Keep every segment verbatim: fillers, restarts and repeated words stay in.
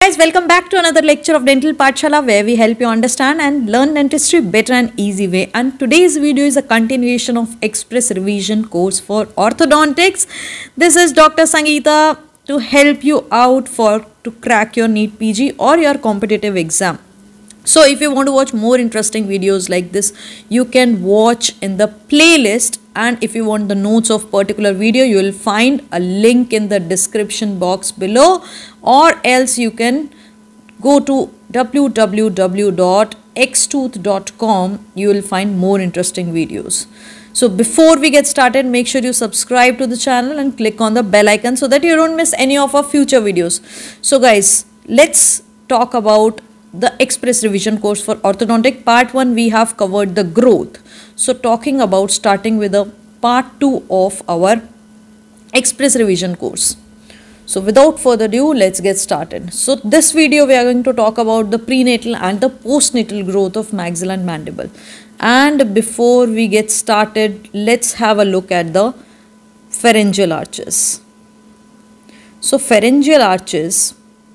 Guys, welcome back to another lecture of Dental Pathshala, where we help you understand and learn dentistry better and easy way. And today's video is a continuation of Express Revision course for orthodontics. This is Doctor Sangeeta to help you out for to crack your NEET P G or your competitive exam. So if you want to watch more interesting videos like this, you can watch in the playlist, and if you want the notes of particular video, you will find a link in the description box below, or else you can go to w w w dot x tooth dot com. You will find more interesting videos. So before we get started, make sure you subscribe to the channel and click on the bell icon so that you don't miss any of our future videos. So guys, let's talk about the Express Revision course for orthodontic. Part one, we have covered the growth. So talking about starting with a part two of our Express Revision course. So without further ado, let's get started. So this video we are going to talk about the prenatal and the postnatal growth of maxilla and mandible. And before we get started, let's have a look at the pharyngeal arches. So pharyngeal arches,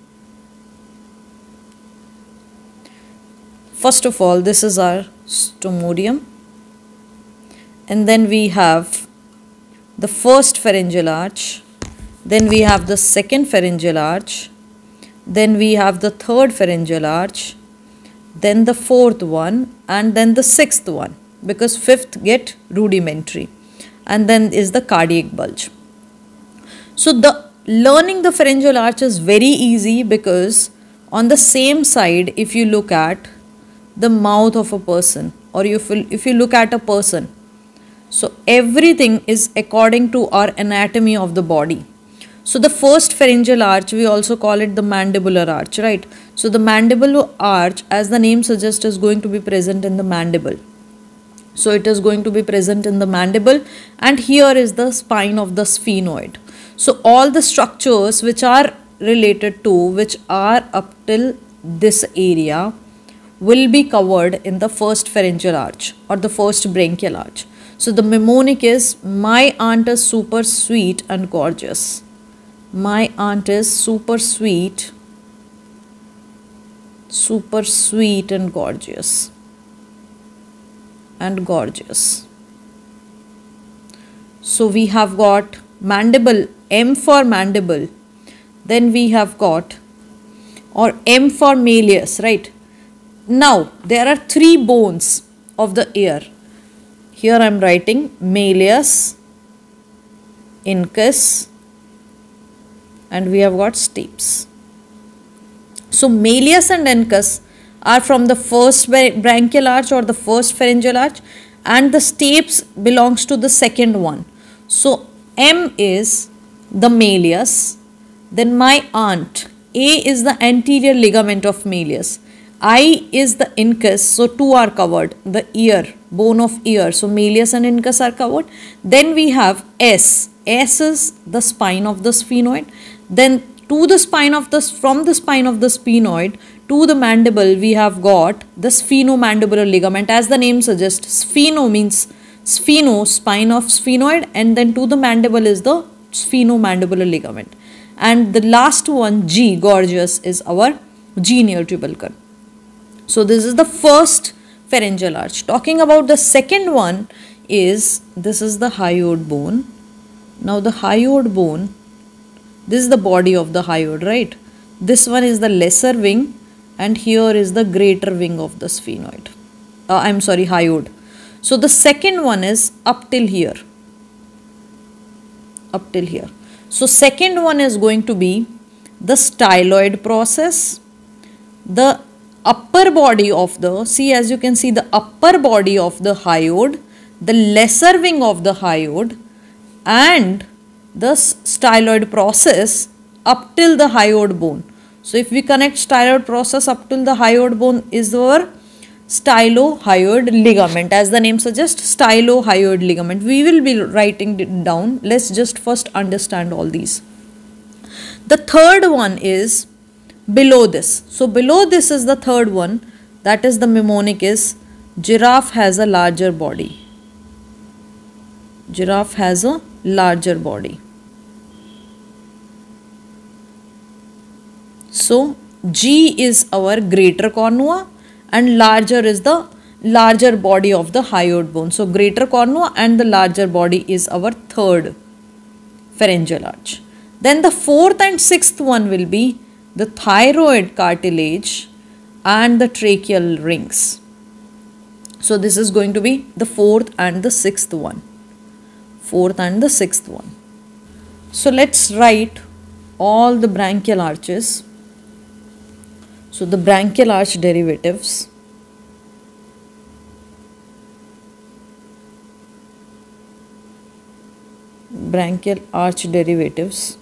first of all, this is our stomodium, and then we have the first pharyngeal arch, then we have the second pharyngeal arch, then we have the third pharyngeal arch, then the fourth one, and then the sixth one, because fifth get rudimentary, and then is the cardiac bulge. So the learning the pharyngeal arch is very easy, because on the same side, if you look at the mouth of a person, or if you, if you look at a person, so everything is according to our anatomy of the body. So the first pharyngeal arch, we also call it the mandibular arch, right? So the mandibular arch, as the name suggests, is going to be present in the mandible. So it is going to be present in the mandible, and here is the spine of the sphenoid. So all the structures which are related to, which are up till this area, will be covered in the first pharyngeal arch or the first branchial arch. So the mnemonic is, my aunt is super sweet and gorgeous. My aunt is super sweet, super sweet and gorgeous, and gorgeous. So we have got mandible, M for mandible. Then we have got, or M for malleus, right? Now, there are three bones of the ear. Here I am writing malleus, incus, and we have got stapes. So, malleus and incus are from the first branchial arch or the first pharyngeal arch, and the stapes belongs to the second one. So, M is the malleus, then my aunt, A is the anterior ligament of malleus, I is the incus, so two are covered, the ear, bone of ear, so malleus and incus are covered. Then we have S, S is the spine of the sphenoid. Then to the spine of the, from the spine of the sphenoid to the mandible, we have got the sphenomandibular ligament. As the name suggests, spheno means spheno, spine of sphenoid, and then to the mandible is the sphenomandibular ligament. And the last one, G, gorgeous, is our genial tubercle. So this is the first pharyngeal arch. Talking about the second one is, this is the hyoid bone. Now the hyoid bone, this is the body of the hyoid, right? This one is the lesser wing, and here is the greater wing of the sphenoid. Uh, I'm sorry, hyoid. So the second one is up till here. Up till here. So second one is going to be the styloid process, the upper body of the, see, as you can see, the upper body of the hyoid, the lesser wing of the hyoid, and the styloid process up till the hyoid bone. So if we connect styloid process up till the hyoid bone is our stylohyoid ligament. As the name suggests, stylohyoid ligament. We will be writing it down. Let's just first understand all these. The third one is below this. So below this is the third one, that is the mnemonic is, giraffe has a larger body. Giraffe has a larger body. So G is our greater cornua and larger is the larger body of the hyoid bone. So greater cornua and the larger body is our third pharyngeal arch. Then the fourth and sixth one will be the thyroid cartilage and the tracheal rings. So this is going to be the fourth and the sixth one. Fourth and the sixth one. So let's write all the branchial arches. So the branchial arch derivatives. Branchial arch derivatives.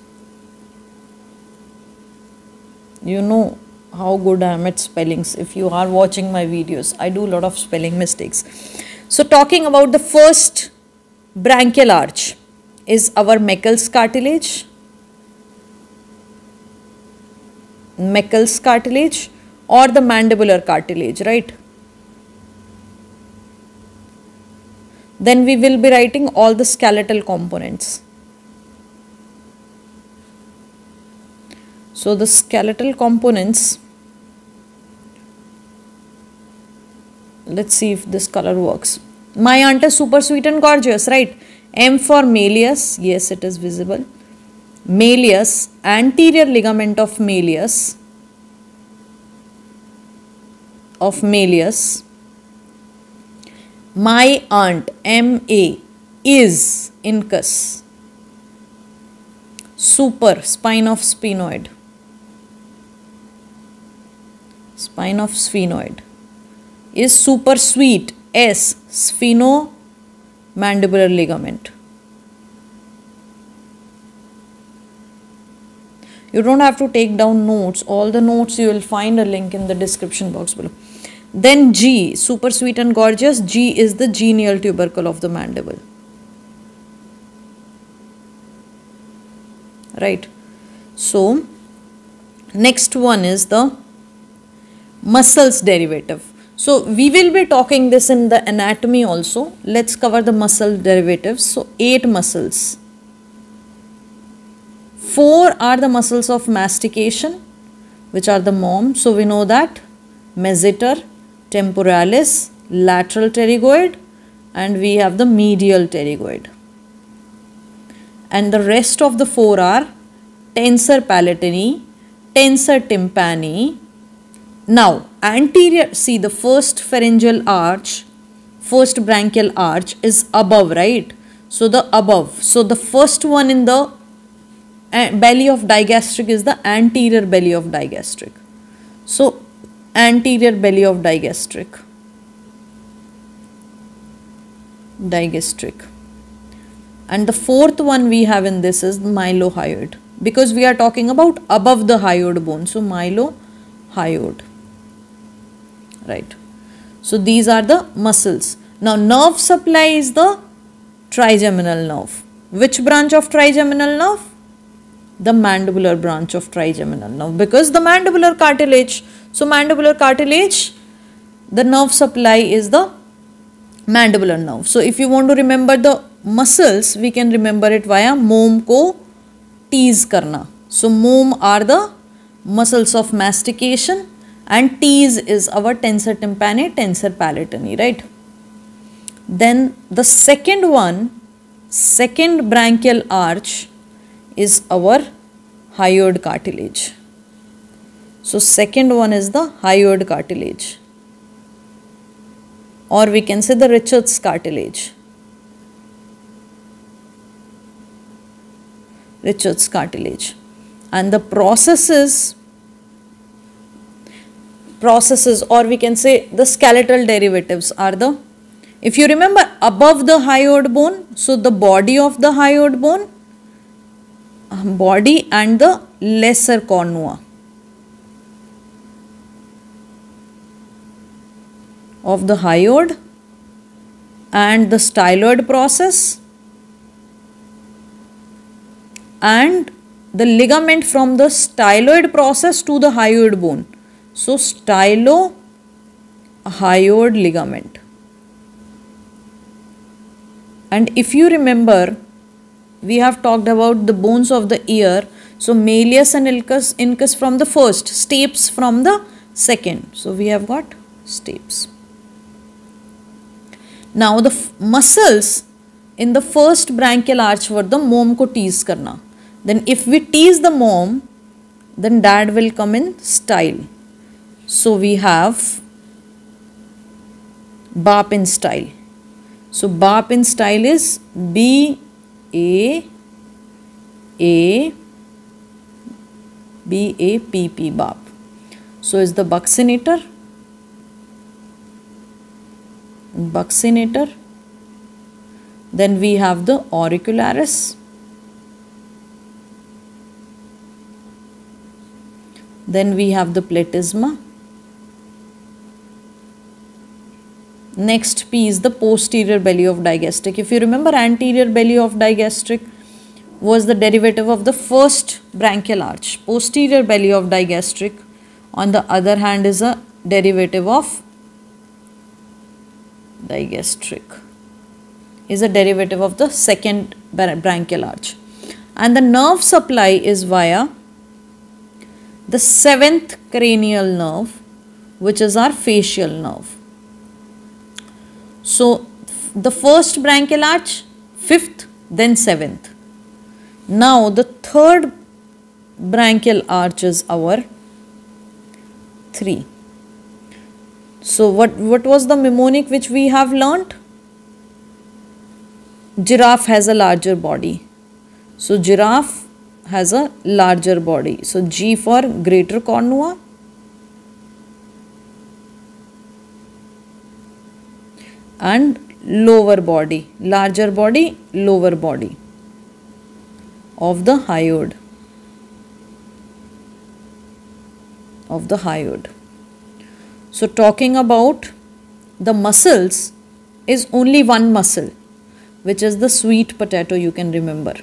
You know how good I am at spellings. If you are watching my videos, I do a lot of spelling mistakes. So talking about the first branchial arch is our Meckel's cartilage. Meckel's cartilage or the mandibular cartilage, right? Then we will be writing all the skeletal components. So the skeletal components, let's see if this color works. My aunt is super sweet and gorgeous, right? M for malleus, yes, it is visible. Malleus, anterior ligament of malleus, of malleus. My aunt, M A, is incus. Super, spine of sphenoid. Spine of sphenoid. Is super sweet, S, sphenomandibular ligament. You don't have to take down notes. All the notes you will find a link in the description box below. Then G, super sweet and gorgeous. G is the genial tubercle of the mandible. Right. So, next one is the muscles derivative. So, we will be talking this in the anatomy also. Let's cover the muscle derivatives. So, eight muscles. Four are the muscles of mastication, which are the M O M. So, we know that masseter, temporalis, lateral pterygoid, and we have the medial pterygoid. And the rest of the four are tensor palatini, tensor tympani. Now, anterior, see the first pharyngeal arch, first branchial arch is above, right? So, the above. So, the first one in the belly of digastric is the anterior belly of digastric. So, anterior belly of digastric. Digastric. And the fourth one we have in this is mylohyoid, because we are talking about above the hyoid bone. So, mylohyoid. Right. So, these are the muscles. Now, nerve supply is the trigeminal nerve. Which branch of trigeminal nerve? The mandibular branch of trigeminal nerve, because the mandibular cartilage. So, mandibular cartilage, the nerve supply is the mandibular nerve. So, if you want to remember the muscles, we can remember it via M O M ko tease karna. So, M O M are the muscles of mastication and tease is our tensor tympani, tensor palatini, right? Then the second one, second branchial arch is our hyoid cartilage. So, second one is the hyoid cartilage, or we can say the Richard's cartilage. Richard's cartilage. And the processes, processes or we can say the skeletal derivatives are the, if you remember above the hyoid bone, so the body of the hyoid bone, body and the lesser cornua of the hyoid and the styloid process and the ligament from the styloid process to the hyoid bone. So, stylohyoid ligament. And if you remember, we have talked about the bones of the ear. So malleus and incus, incus from the first, stapes from the second. So we have got stapes. Now the muscles in the first branchial arch were the mom ko tease karna. Then if we tease the mom, then dad will come in style. So we have Baap in style. So Baap in style is B A A B A P P Baap. So is the buccinator. Buccinator. Then we have the auricularis. Then we have the platysma. Next P is the posterior belly of digastric. If you remember, anterior belly of digastric was the derivative of the first branchial arch. Posterior belly of digastric, on the other hand, is a derivative of digastric. Is a derivative of the second branchial arch. And the nerve supply is via the seventh cranial nerve, which is our facial nerve. So the first branchial arch, fifth, then seventh. Now the third branchial arch is our three. So what, what was the mnemonic which we have learnt? Giraffe has a larger body. So giraffe has a larger body. So G for greater cornua. And lower body, larger body, lower body of the hyoid. Of the hyoid. So talking about the muscles is only one muscle, which is the sweet potato, you can remember.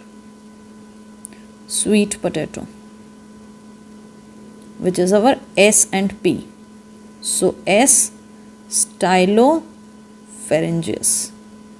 Sweet potato, which is our S and P. So S, stylopharyngeus.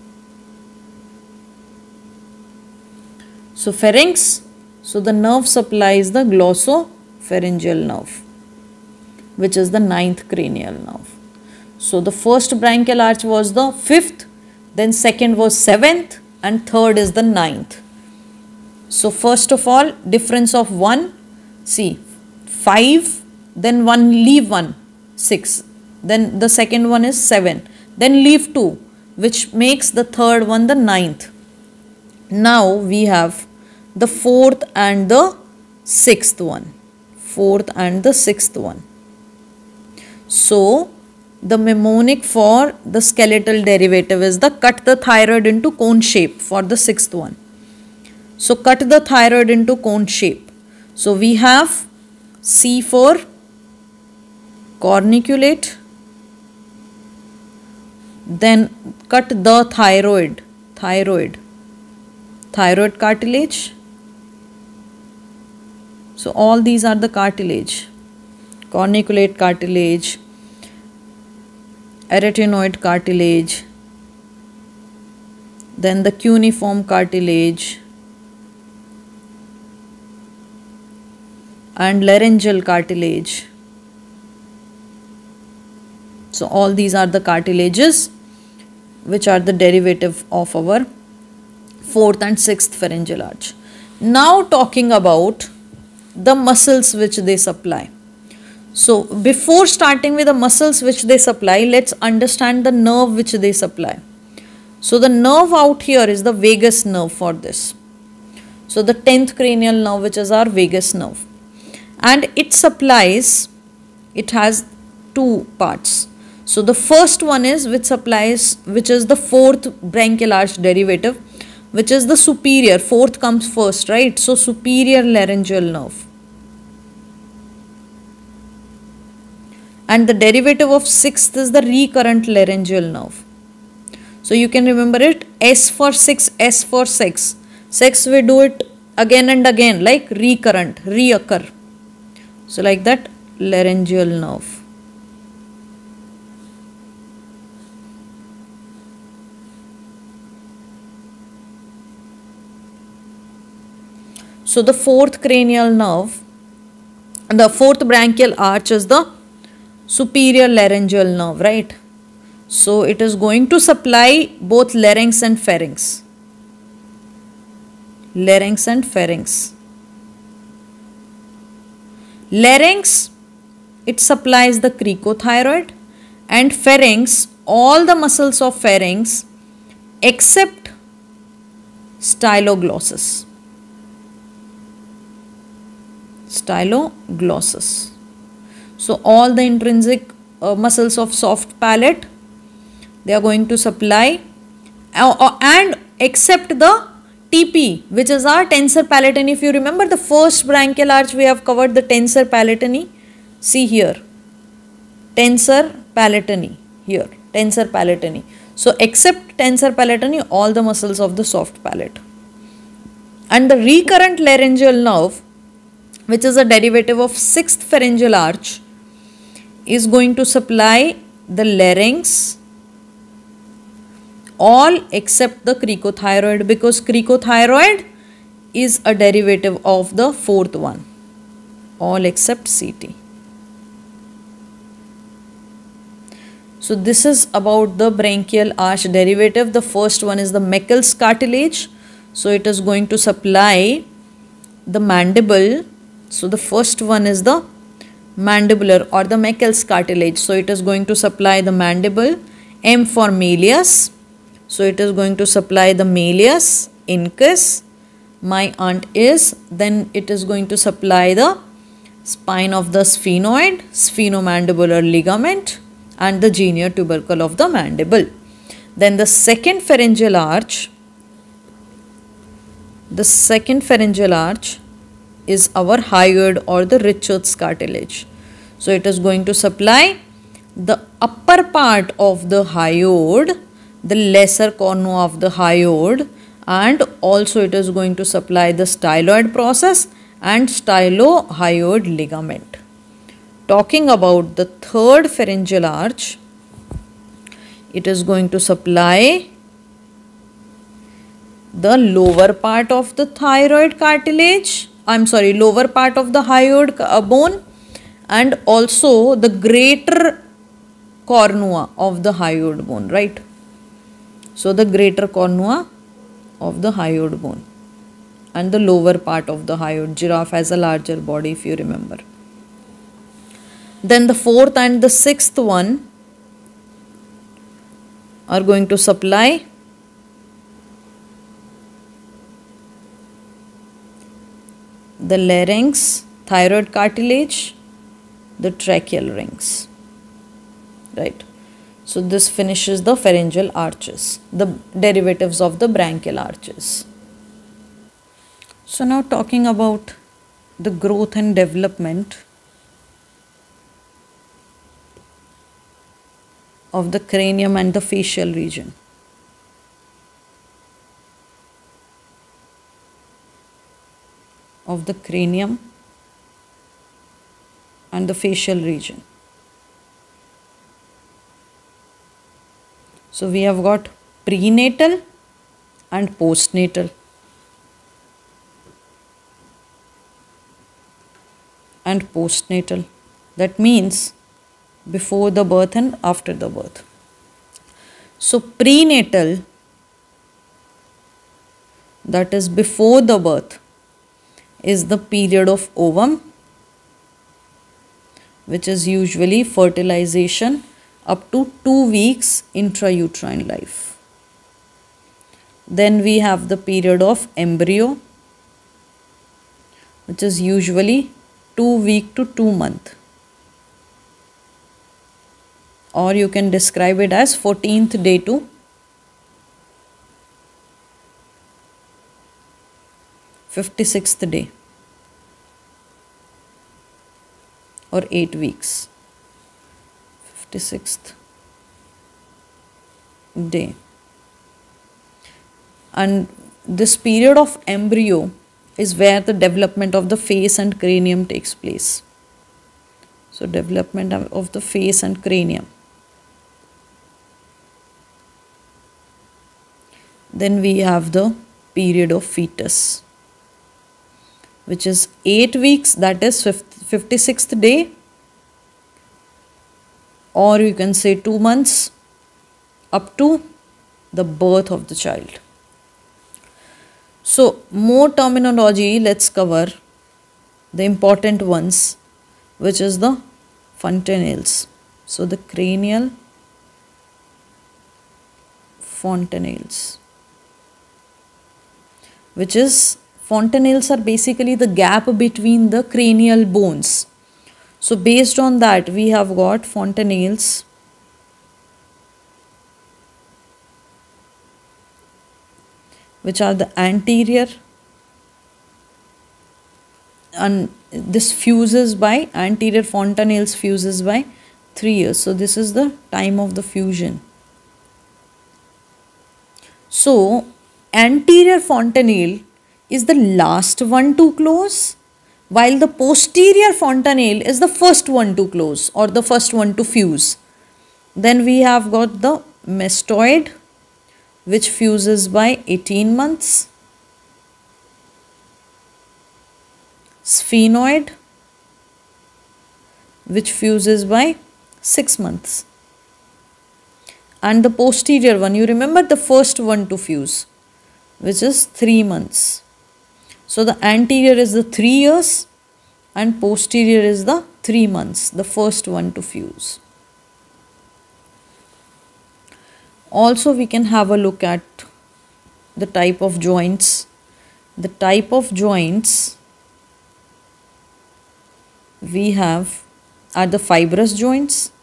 So pharynx, so the nerve supply is the glossopharyngeal nerve, which is the ninth cranial nerve. So the first branchial arch was the fifth, then second was seventh, and third is the ninth. So first of all, difference of one, see, five, then one, leave one, six, then the second one is seven, then leave two, which makes the third one the ninth. Now we have the fourth and the sixth one, fourth and the sixth one. So the mnemonic for the skeletal derivative is the cut the thyroid into cone shape for the sixth one. So cut the thyroid into cone shape. So we have C for corniculate, then cut the thyroid, thyroid, thyroid cartilage. So all these are the cartilage, corniculate cartilage, arytenoid cartilage, then the cuneiform cartilage, and laryngeal cartilage. So all these are the cartilages which are the derivative of our fourth and sixth pharyngeal arch. Now talking about the muscles which they supply. So before starting with the muscles which they supply, let's understand the nerve which they supply. So the nerve out here is the vagus nerve for this. So the tenth cranial nerve, which is our vagus nerve. And it supplies, it has two parts. So the first one is which supplies, which is the fourth branchial arch derivative, which is the superior, fourth comes first, right? So superior laryngeal nerve. And the derivative of sixth is the recurrent laryngeal nerve. So you can remember it, S for six, S for sex. Sex we do it again and again, like recurrent, reoccur. So like that, laryngeal nerve. So the fourth cranial nerve, the fourth branchial arch is the superior laryngeal nerve, right? So it is going to supply both larynx and pharynx. Larynx and pharynx. Larynx, it supplies the cricothyroid, and pharynx, all the muscles of pharynx except styloglossus. Styloglossus. So all the intrinsic uh, muscles of soft palate, they are going to supply uh, uh, and except the T P, which is our tensor palatini. If you remember the first branchial arch, we have covered the tensor palatini. See here, tensor palatini here, tensor palatini. So except tensor palatini, all the muscles of the soft palate. And the recurrent laryngeal nerve, which is a derivative of sixth pharyngeal arch, is going to supply the larynx, all except the cricothyroid, because cricothyroid is a derivative of the fourth one, all except C T. So this is about the branchial arch derivative. The first one is the Meckel's cartilage. So it is going to supply the mandible. So the first one is the mandibular or the Meckel's cartilage. So it is going to supply the mandible. M for malleus. So it is going to supply the malleus, incus. My aunt is. Then it is going to supply the spine of the sphenoid, sphenomandibular ligament, and the genial tubercle of the mandible. Then the second pharyngeal arch, the second pharyngeal arch is our hyoid or the Richards cartilage. So it is going to supply the upper part of the hyoid, the lesser cornua of the hyoid, and also it is going to supply the styloid process and stylohyoid ligament. Talking about the third pharyngeal arch, it is going to supply the lower part of the thyroid cartilage, I'm sorry, lower part of the hyoid bone, and also the greater cornua of the hyoid bone, right? So the greater cornua of the hyoid bone and the lower part of the hyoid. Giraffe has a larger body, if you remember. Then the fourth and the sixth one are going to supply the larynx, thyroid cartilage, the tracheal rings, right? So this finishes the pharyngeal arches, the derivatives of the branchial arches. So now talking about the growth and development of the cranium and the facial region. Of the cranium and the facial region. So we have got prenatal and postnatal. And postnatal. That means before the birth and after the birth. So prenatal, that is before the birth, is the period of ovum, which is usually fertilization up to two weeks intrauterine life. Then we have the period of embryo, which is usually two week to two month, or you can describe it as fourteenth day to fifty-sixth day, or eight weeks, fifty-sixth day. And this period of embryo is where the development of the face and cranium takes place. So development of the face and cranium. Then we have the period of fetus. which is eight weeks, that is fifty-sixth day, or you can say two months up to the birth of the child. So more terminology, let's cover the important ones, which is the fontanelles. So the cranial fontanelles, which is, fontanelles are basically the gap between the cranial bones. So based on that, we have got fontanelles which are the anterior, and this fuses by, anterior fontanelles fuses by three years. So this is the time of the fusion. So anterior fontanelle is the last one to close, while the posterior fontanelle is the first one to close or the first one to fuse. Then we have got the mastoid, which fuses by eighteen months, sphenoid, which fuses by six months, and the posterior one, you remember the first one to fuse, which is three months. So the anterior is the three years and posterior is the three months, the first one to fuse. Also we can have a look at the type of joints. The type of joints we have are the fibrous joints.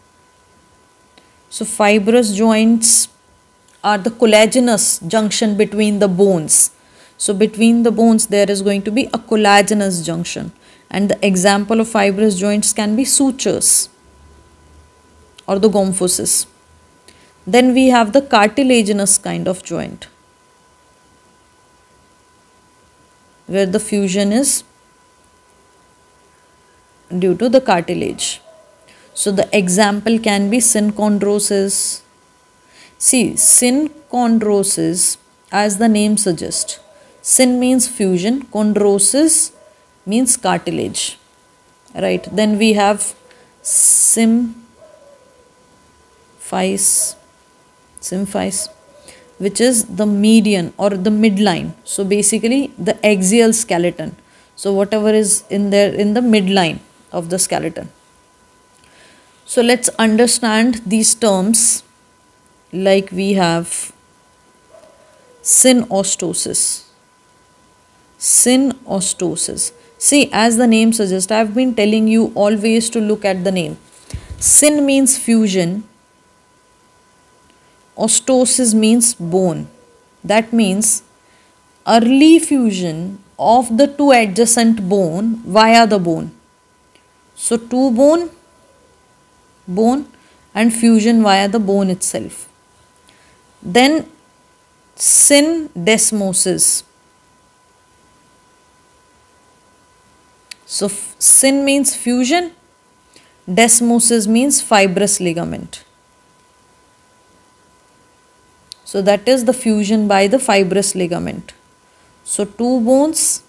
So fibrous joints are the collagenous junction between the bones. So between the bones there is going to be a collagenous junction, and the example of fibrous joints can be sutures or the gomphosis. Then we have the cartilaginous kind of joint, where the fusion is due to the cartilage. So the example can be synchondrosis. See, synchondrosis, as the name suggests, syn means fusion, chondrosis means cartilage, right? Then we have symphysis, symphysis, which is the median or the midline. So basically the axial skeleton. So whatever is in there in the midline of the skeleton. So let's understand these terms, like we have synostosis. Synostosis. See, as the name suggests, I have been telling you always to look at the name. Syn means fusion. Ostosis means bone. That means early fusion of the two adjacent bone via the bone. So two bone, bone and fusion via the bone itself. Then syndesmosis. So syn means fusion, desmosis means fibrous ligament. So that is the fusion by the fibrous ligament. So two bones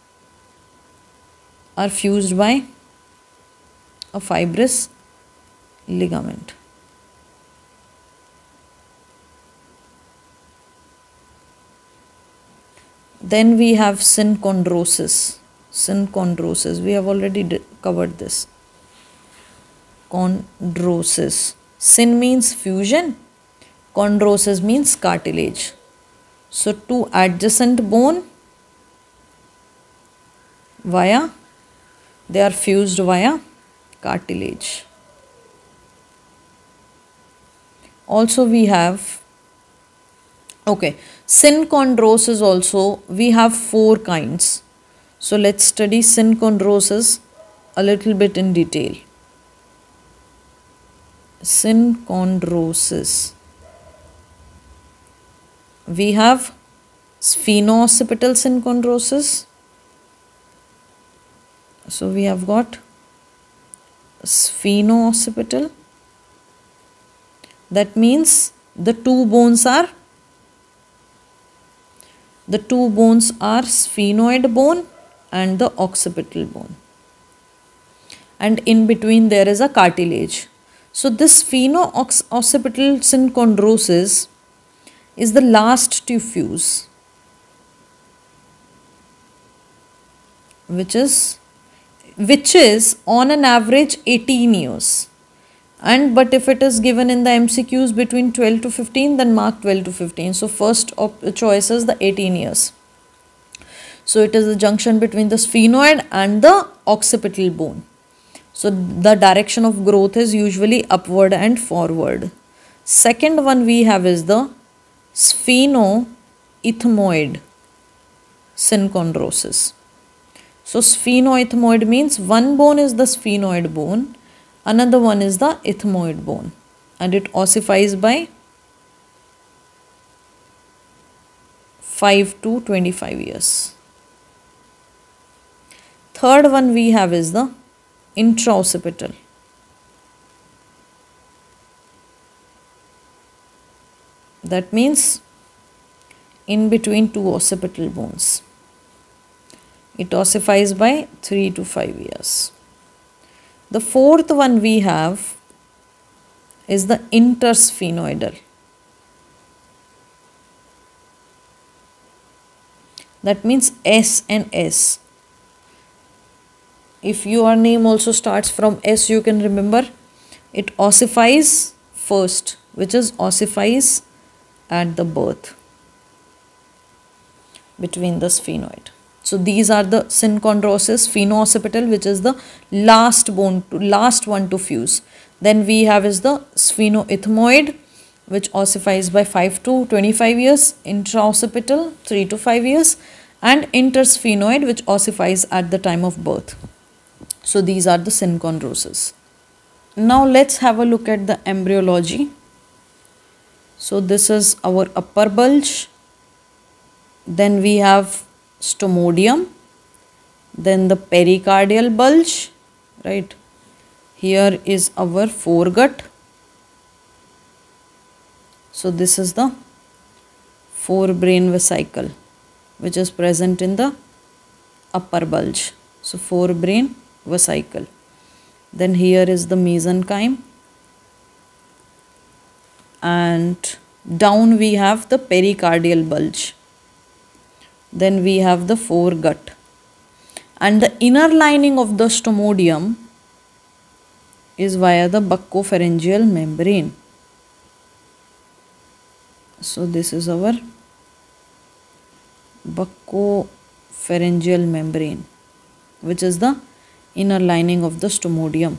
are fused by a fibrous ligament. Then we have synchondrosis. Synchondrosis, we have already covered this. Chondrosis. Syn means fusion, chondrosis means cartilage. So two adjacent bone via, they are fused via cartilage. Also we have, okay, synchondrosis also, we have four kinds. So let's study synchondrosis a little bit in detail. Synchondrosis. We have spheno-occipital synchondrosis. So we have got spheno-occipital. That means the two bones are, the two bones are sphenoid bone and the occipital bone. And in between there is a cartilage. So this spheno-occipital synchondrosis is the last to fuse, which is which is on an average eighteen years. And but if it is given in the M C Qs between twelve to fifteen, then mark twelve to fifteen. So first op- choice is the eighteen years. So it is the junction between the sphenoid and the occipital bone. So the direction of growth is usually upward and forward. Second one we have is the sphenoethmoid synchondrosis. So sphenoethmoid means one bone is the sphenoid bone, another one is the ethmoid bone, and it ossifies by five to twenty-five years. Third one we have is the intraoccipital. That means in between two occipital bones. It ossifies by three to five years. The fourth one we have is the intersphenoidal. That means S and S. If your name also starts from S, you can remember it ossifies first, which is ossifies at the birth between the sphenoid. So these are the synchondrosis, spheno-occipital, which is the last bone, to, last one to fuse. Then we have is the sphenoethmoid, which ossifies by five to twenty-five years, intraoccipital three to five years, and intersphenoid, which ossifies at the time of birth. So these are the synchondroses. Now let's have a look at the embryology. So this is our upper bulge. Then we have stomodium. Then the pericardial bulge, right? Here is our foregut. So this is the forebrain vesicle, which is present in the upper bulge. So forebrain vesicle. Then here is the mesenchyme, and down we have the pericardial bulge. Then we have the foregut, and the inner lining of the stomodium is via the buccopharyngeal membrane. So this is our buccopharyngeal membrane, which is the inner lining of the stomodium.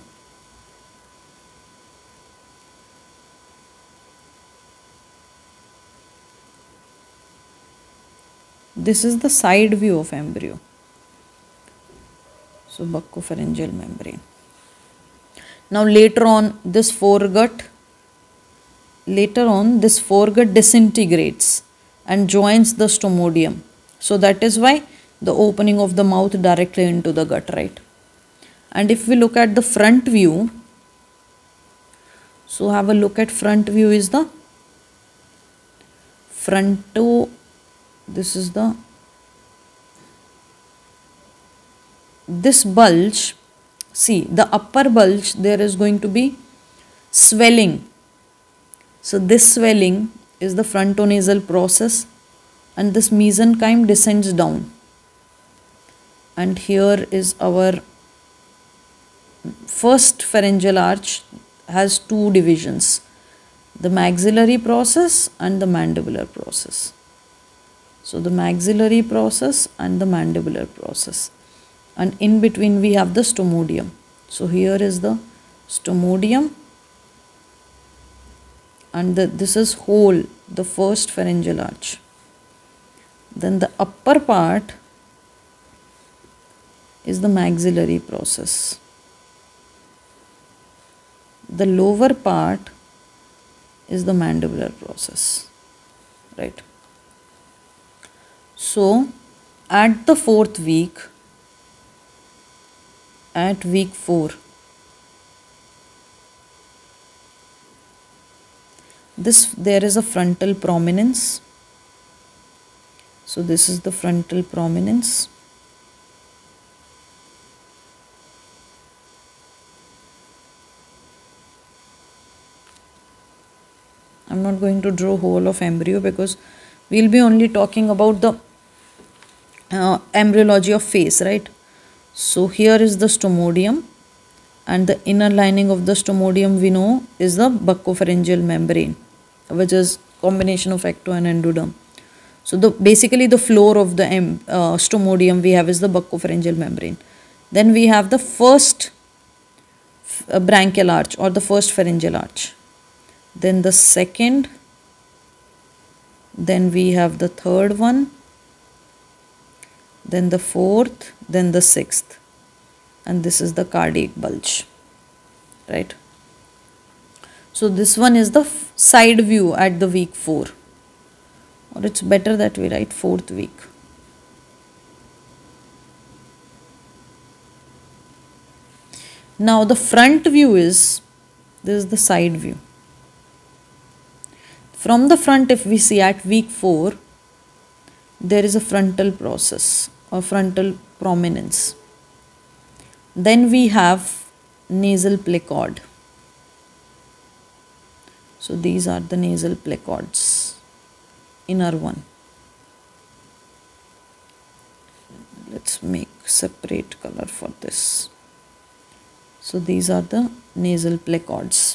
This is the side view of embryo. So buccopharyngeal membrane. Now later on this foregut, later on this foregut disintegrates and joins the stomodium. So that is why the opening of the mouth directly into the gut, right? And if we look at the front view, so have a look at front view is the fronto, this is the, this bulge, see the upper bulge, there is going to be swelling. So this swelling is the frontonasal process, and this mesenchyme descends down. And here is our first pharyngeal arch, has two divisions, the maxillary process and the mandibular process. So the maxillary process and the mandibular process, and in between we have the stomodium. So here is the stomodium, and the, this is whole, the first pharyngeal arch. Then the upper part is the maxillary process. The lower part is the mandibular process, right? So at the fourth week, at week four, this there is a frontal prominence. So this is the frontal prominence, I'm not going to draw whole of embryo because we'll be only talking about the uh, embryology of face, right? So here is the stomodium, and the inner lining of the stomodium we know is the buccopharyngeal membrane, which is combination of ecto and endoderm. So the basically the floor of the um, uh, stomodium we have is the buccopharyngeal membrane. Then we have the first uh, branchial arch or the first pharyngeal arch. Then the second. Then we have the third one. Then the fourth. Then the sixth. And this is the cardiac bulge, right? So this one is the side view at the week four, or it's better that we write fourth week. Now the front view is, this is the side view. From the front, if we see at week four, there is a frontal process or frontal prominence. Then we have nasal plicord. So these are the nasal plicords, inner one. Let's make separate color for this. So these are the nasal plicords.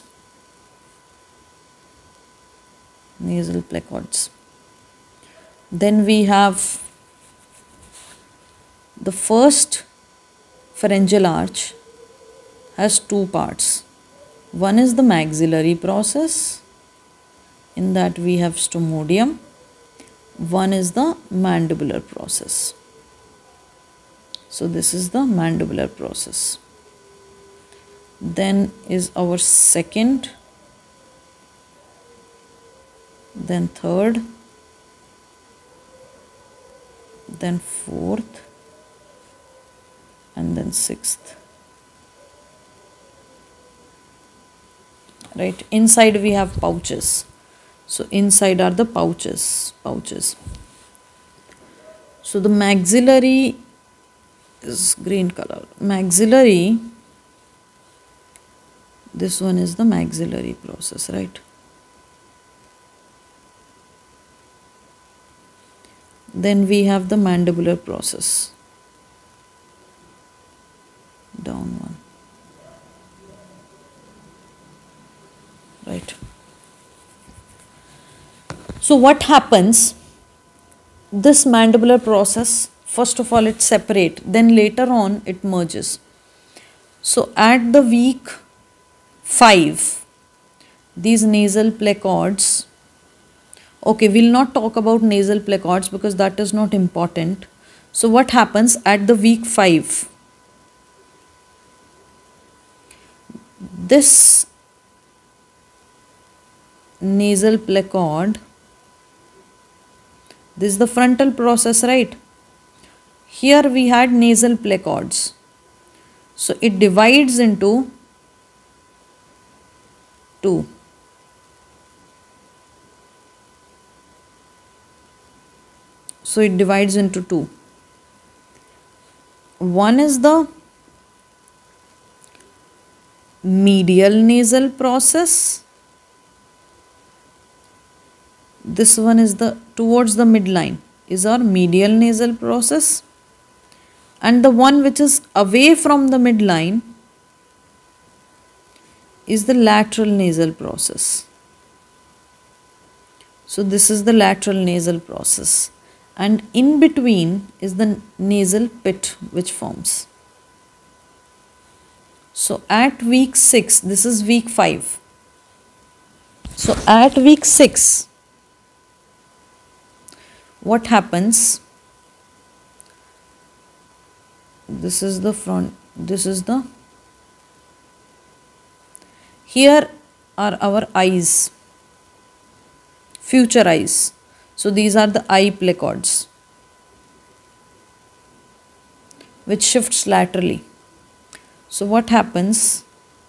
Nasal plicords. Then we have the first pharyngeal arch has two parts. One is the maxillary process, in that we have stomodium. One is the mandibular process. So this is the mandibular process. Then is our second, then third, then fourth, and then sixth. Right, inside we have pouches. So inside are the pouches, pouches. So the maxillary is green color. Maxillary, this one is the maxillary process, right? Then we have the mandibular process. Down one. Right. So what happens? This mandibular process, first of all, it's separate. Then later on, it merges. So at the week five, these nasal plicords. Okay, we'll not talk about nasal plicords because that is not important. So what happens at the week five? This nasal plicord, this is the frontal process, right? Here we had nasal plicords. So it divides into two. So it divides into two. One is the medial nasal process. This one is the towards the midline is our medial nasal process, and the one which is away from the midline is the lateral nasal process. So this is the lateral nasal process, and in between is the nasal pit which forms. So at week six, this is week five. So at week six, what happens? This is the front, this is the, here are our eyes, future eyes. So these are the eye plicords which shifts laterally. So what happens?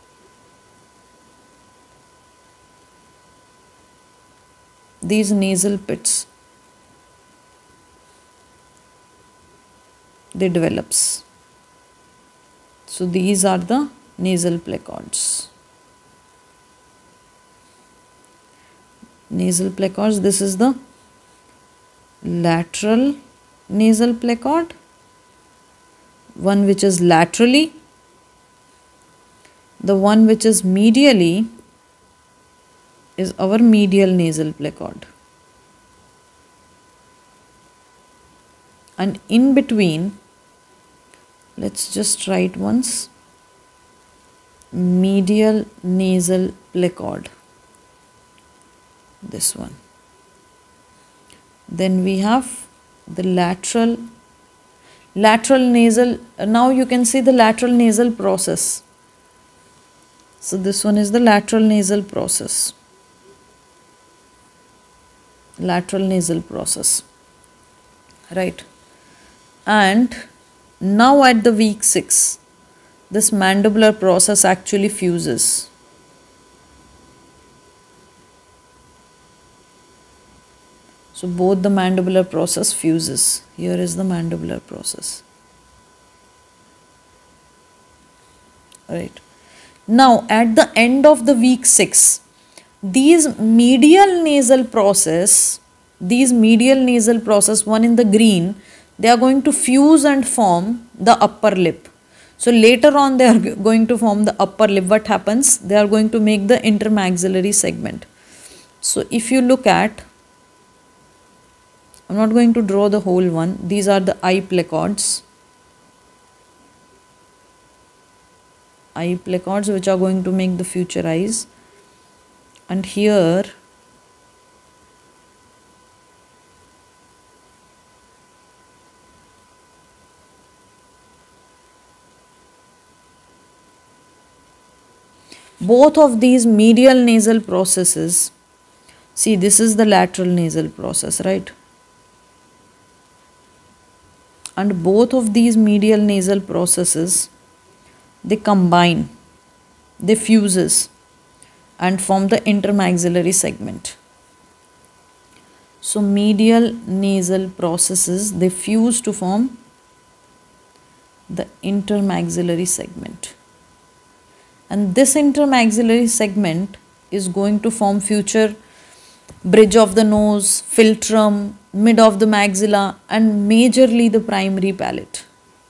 These nasal pits, they develops. So these are the nasal plicords. nasal placoids. This is the lateral nasal placoid, one which is laterally, the one which is medially is our medial nasal placoid, and in between, let's just write once, medial nasal placoid, this one. Then we have the lateral lateral nasal. Now you can see the lateral nasal process. So this one is the lateral nasal process. Lateral nasal process. Right. And now at the week six, this mandibular process actually fuses. So both the mandibular process fuses. Here is the mandibular process. Right. Now at the end of the week six, these medial nasal process, these medial nasal process, one in the green, they are going to fuse and form the upper lip. So later on they are going to form the upper lip. What happens? They are going to make the intermaxillary segment. So if you look at, I'm not going to draw the whole one. These are the eye placoids. Eye placoids which are going to make the future eyes. And here both of these medial nasal processes, see, this is the lateral nasal process, right? And both of these medial nasal processes, they combine, they fuses and form the intermaxillary segment. So medial nasal processes, they fuse to form the intermaxillary segment. And this intermaxillary segment is going to form future bridge of the nose, philtrum, mid of the maxilla, and majorly the primary palate.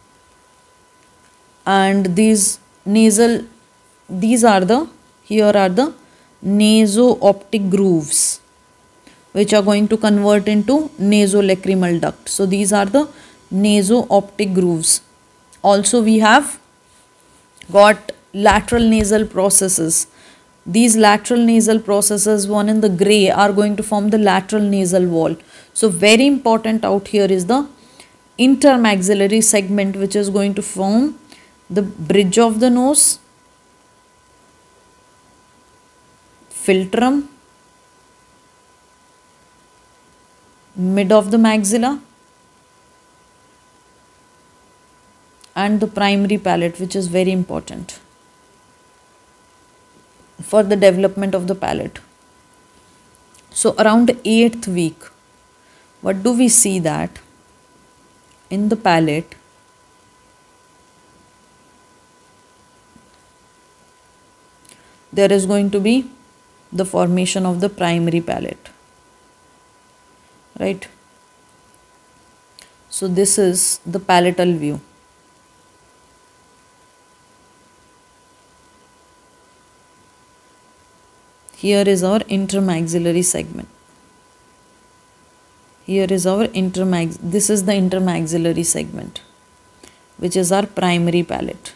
And these nasal, these are the, here are the naso-optic grooves which are going to convert into nasolacrimal duct. So these are the naso-optic grooves. Also we have got lateral nasal processes. These lateral nasal processes, one in the grey, are going to form the lateral nasal wall. So very important out here is the intermaxillary segment which is going to form the bridge of the nose, philtrum, mid of the maxilla, and the primary palate, which is very important for the development of the palate. So around eighth week, what do we see that in the palate there is going to be the formation of the primary palate, right? So this is the palatal view. Here is our intermaxillary segment. Here is our intermax, this is the intermaxillary segment, which is our primary palate.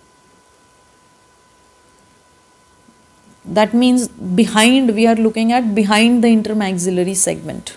That means behind, we are looking at behind the intermaxillary segment.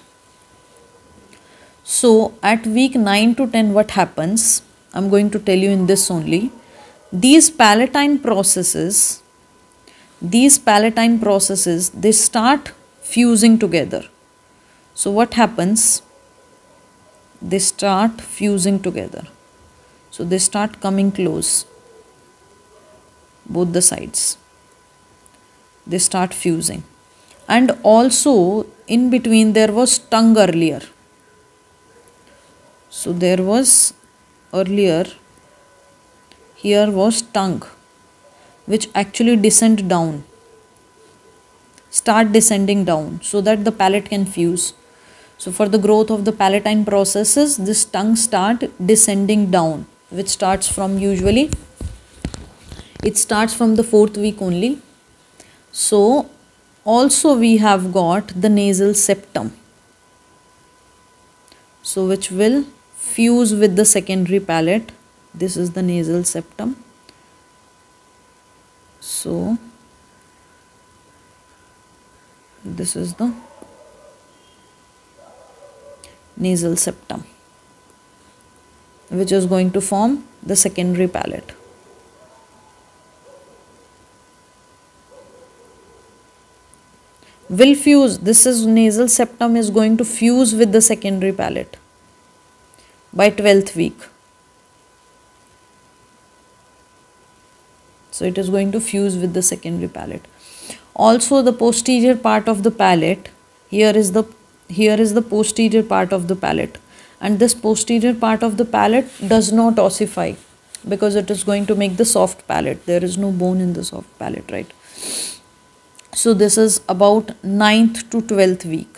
So at week nine to ten, what happens? I'm going to tell you in this only. These palatine processes, these palatine processes, they start fusing together. So what happens? They start fusing together. So they start coming close, both the sides. They start fusing. And also in between there was tongue earlier. So there was earlier, here was tongue, which actually descend down. start descending down so that the palate can fuse. So for the growth of the palatine processes, this tongue start descending down, which starts from usually, it starts from the fourth week only. So also we have got the nasal septum, so which will fuse with the secondary palate. This is the nasal septum. So this is the nasal septum, which is going to form the secondary palate. Will fuse, this is nasal septum is going to fuse with the secondary palate by twelfth week. So it is going to fuse with the secondary palate. Also the posterior part of the palate, here is the here is the posterior part of the palate, and this posterior part of the palate does not ossify because it is going to make the soft palate. There is no bone in the soft palate, right? So this is about ninth to twelfth week.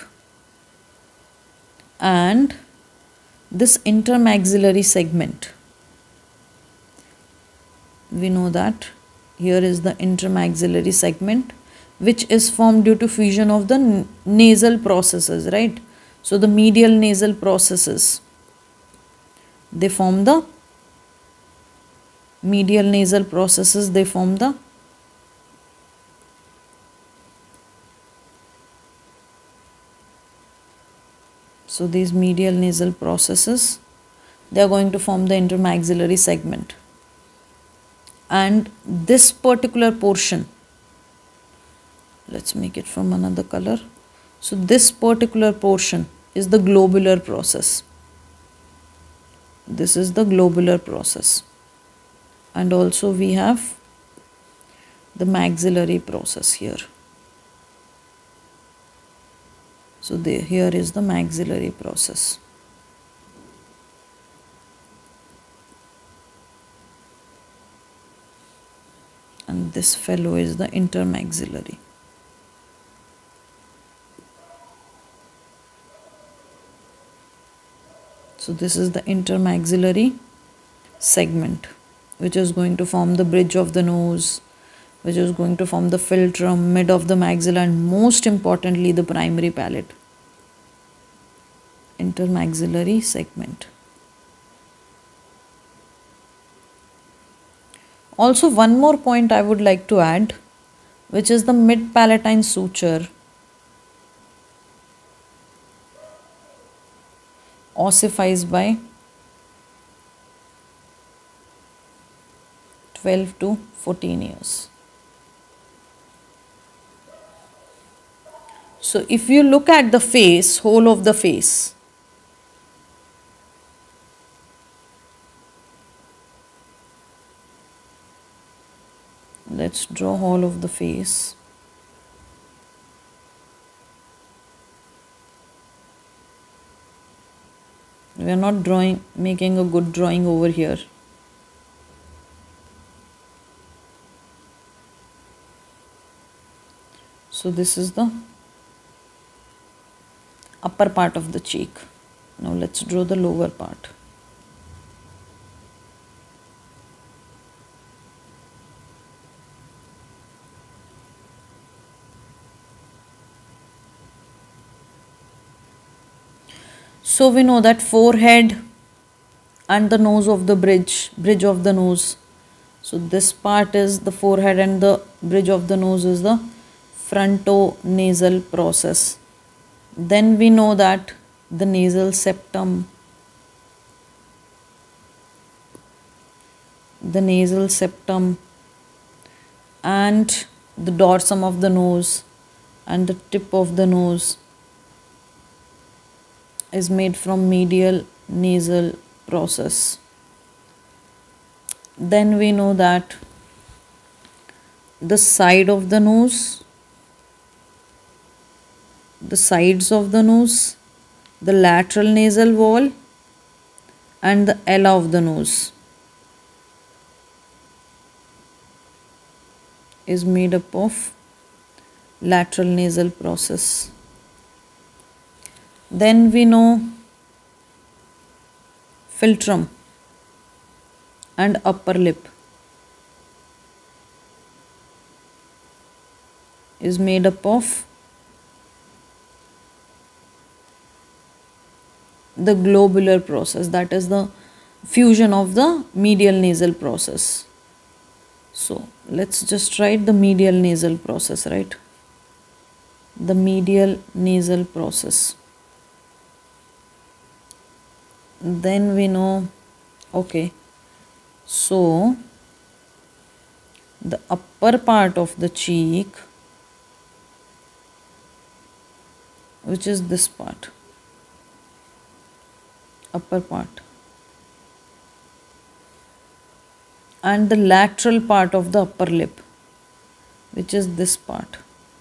And this intermaxillary segment, we know that here is the intermaxillary segment, which is formed due to fusion of the nasal processes, right? So the medial nasal processes, they form the medial nasal processes, they form the so these medial nasal processes, they are going to form the intermaxillary segment. And this particular portion, let's make it from another color. So this particular portion is the globular process. This is the globular process. And also we have the maxillary process here. So the, here is the maxillary process. And this fellow is the intermaxillary. So this is the intermaxillary segment, which is going to form the bridge of the nose, which is going to form the philtrum, mid of the maxilla, and most importantly the primary palate. Intermaxillary segment. Also one more point I would like to add, which is the mid-palatine suture ossifies by twelve to fourteen years. So if you look at the face, whole of the face, let's draw whole of the face. We are not drawing, making a good drawing over here. So this is the upper part of the cheek. Now let's draw the lower part. So we know that forehead and the nose of the bridge, bridge of the nose. So this part is the forehead and the bridge of the nose is the frontonasal process. Then we know that the nasal septum, the nasal septum and the dorsum of the nose and the tip of the nose is made from medial nasal process. Then we know that the side of the nose, the sides of the nose, the lateral nasal wall and the ala of the nose is made up of lateral nasal process. Then we know philtrum and upper lip is made up of the globular process, that is the fusion of the medial nasal process. So let's just write the medial nasal process, right? The medial nasal process. Then we know, okay, so the upper part of the cheek, which is this part, upper part, and the lateral part of the upper lip, which is this part.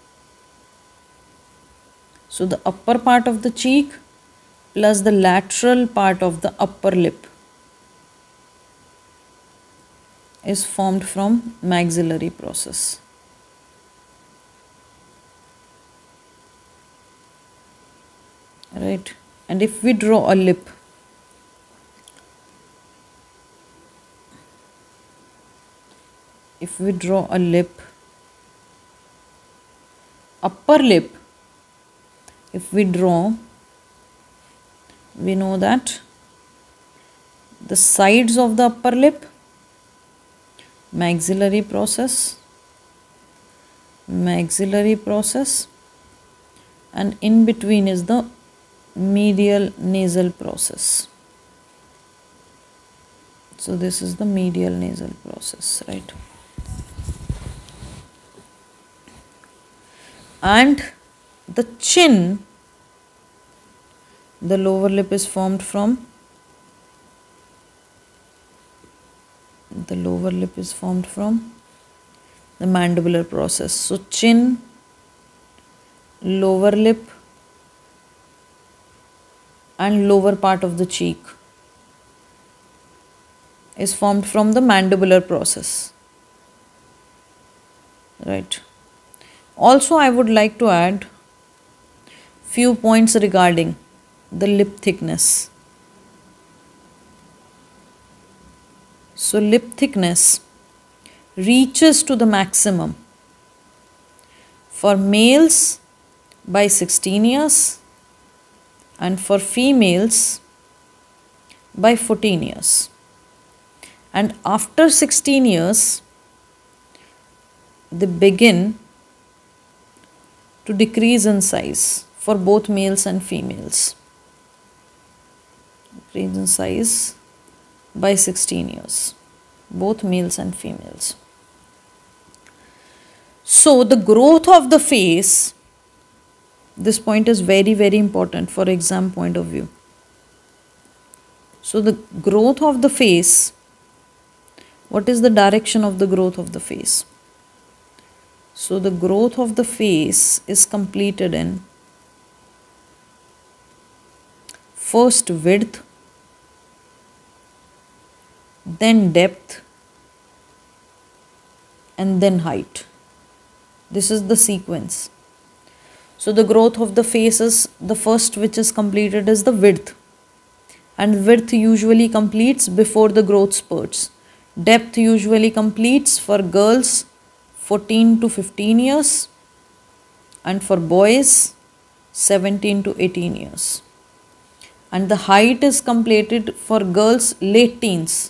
So the upper part of the cheek plus the lateral part of the upper lip is formed from maxillary process. Right? And if we draw a lip, if we draw a lip, upper lip, if we draw, we know that the sides of the upper lip, maxillary process, maxillary process, and in between is the medial nasal process. So this is the medial nasal process, right? And the chin, the lower lip is formed from, the lower lip is formed from the mandibular process. So chin, lower lip, and lower part of the cheek is formed from the mandibular process, right? Also, I would like to add few points regarding the lip thickness. So lip thickness reaches to the maximum for males by sixteen years and for females by fourteen years. And after sixteen years, they begin to decrease in size for both males and females. Decrease in size by sixteen years, both males and females. So the growth of the face, this point is very very important for exam point of view. So the growth of the face, what is the direction of the growth of the face? So the growth of the face is completed in first width, then depth, and then height. This is the sequence. So the growth of the face is, the first which is completed is the width, and width usually completes before the growth spurts. Depth usually completes for girls fourteen to fifteen years and for boys seventeen to eighteen years. And the height is completed for girls late teens,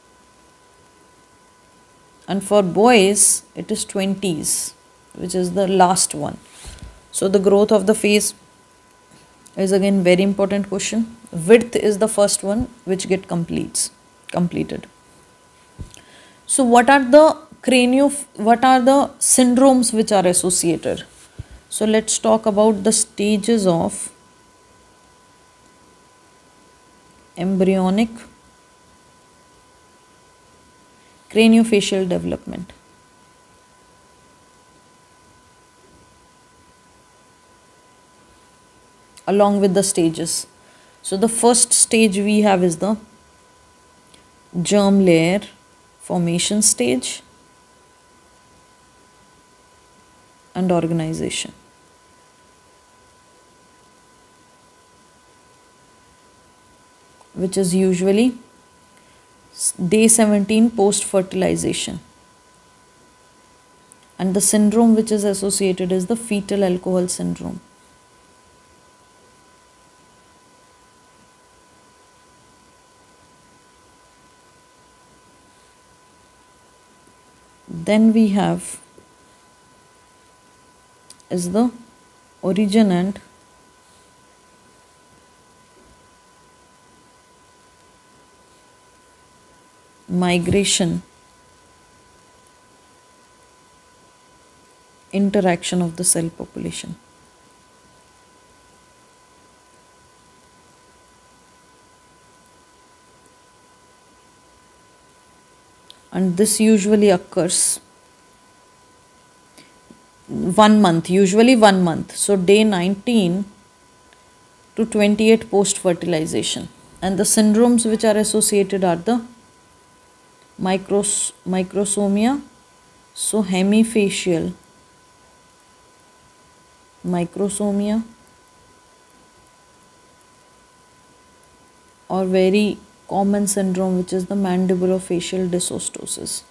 and for boys it is twenties, which is the last one. So the growth of the face is again very important question. Width is the first one which get completes completed. So what are the cranio what are the syndromes which are associated? So let's talk about the stages of embryonic craniofacial development. Along with the stages. So the first stage we have is the germ layer formation stage, and organization, which is usually day seventeen post fertilization. And the syndrome which is associated is the fetal alcohol syndrome. Then we have is the origin and migration interaction of the cell population. And this usually occurs one month, usually one month. So day nineteen to twenty-eight post fertilization. And the syndromes which are associated are the micros microsomia, so hemifacial microsomia, or very common syndrome which is the mandibulofacial dysostosis.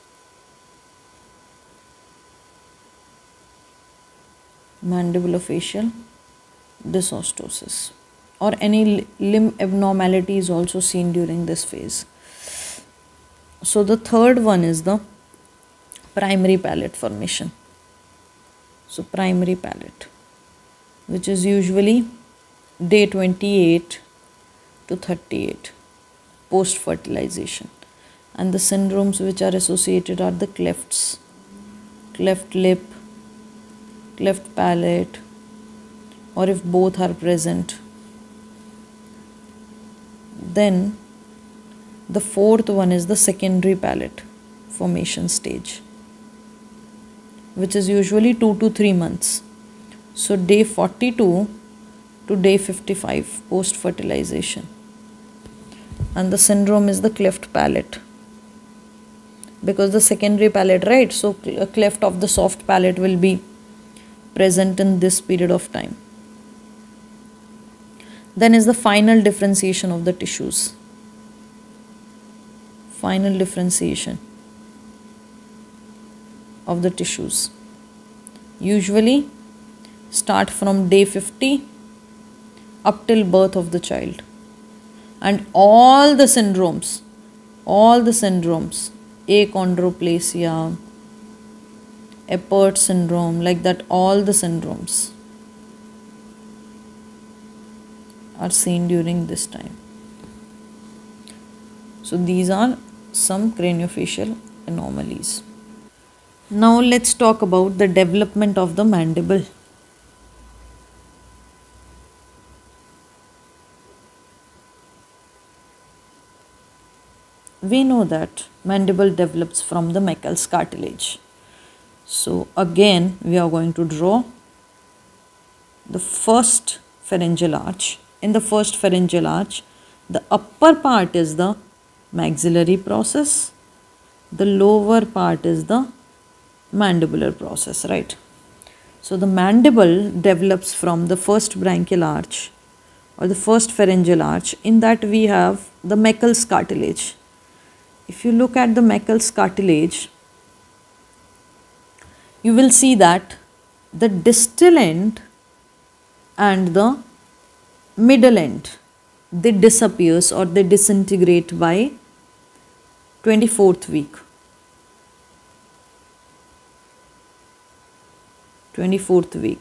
Mandibulofacial dysostosis, or any limb abnormality is also seen during this phase. So the third one is the primary palate formation. So primary palate, which is usually day twenty-eight to thirty-eight post fertilization. And the syndromes which are associated are the clefts, cleft lip, cleft palate, or if both are present. Then the fourth one is the secondary palate formation stage, which is usually two to three months. So day forty-two to day fifty-five post fertilization. And the syndrome is the cleft palate, because the secondary palate, right? So a cleft of the soft palate will be present in this period of time. Then is the final differentiation of the tissues. Final differentiation of the tissues usually start from day fifty up till birth of the child. And all the syndromes, all the syndromes, achondroplasia, Apert syndrome, like that, all the syndromes are seen during this time. So these are some craniofacial anomalies. Now let's talk about the development of the mandible. We know that mandible develops from the Meckel's cartilage. So again we are going to draw the first pharyngeal arch. In the first pharyngeal arch, the upper part is the maxillary process, the lower part is the mandibular process, right? So the mandible develops from the first branchial arch or the first pharyngeal arch. In that we have the Meckel's cartilage. If you look at the Meckel's cartilage, you will see that the distal end and the middle end, they disappears or they disintegrate by twenty-fourth week. twenty-fourth week.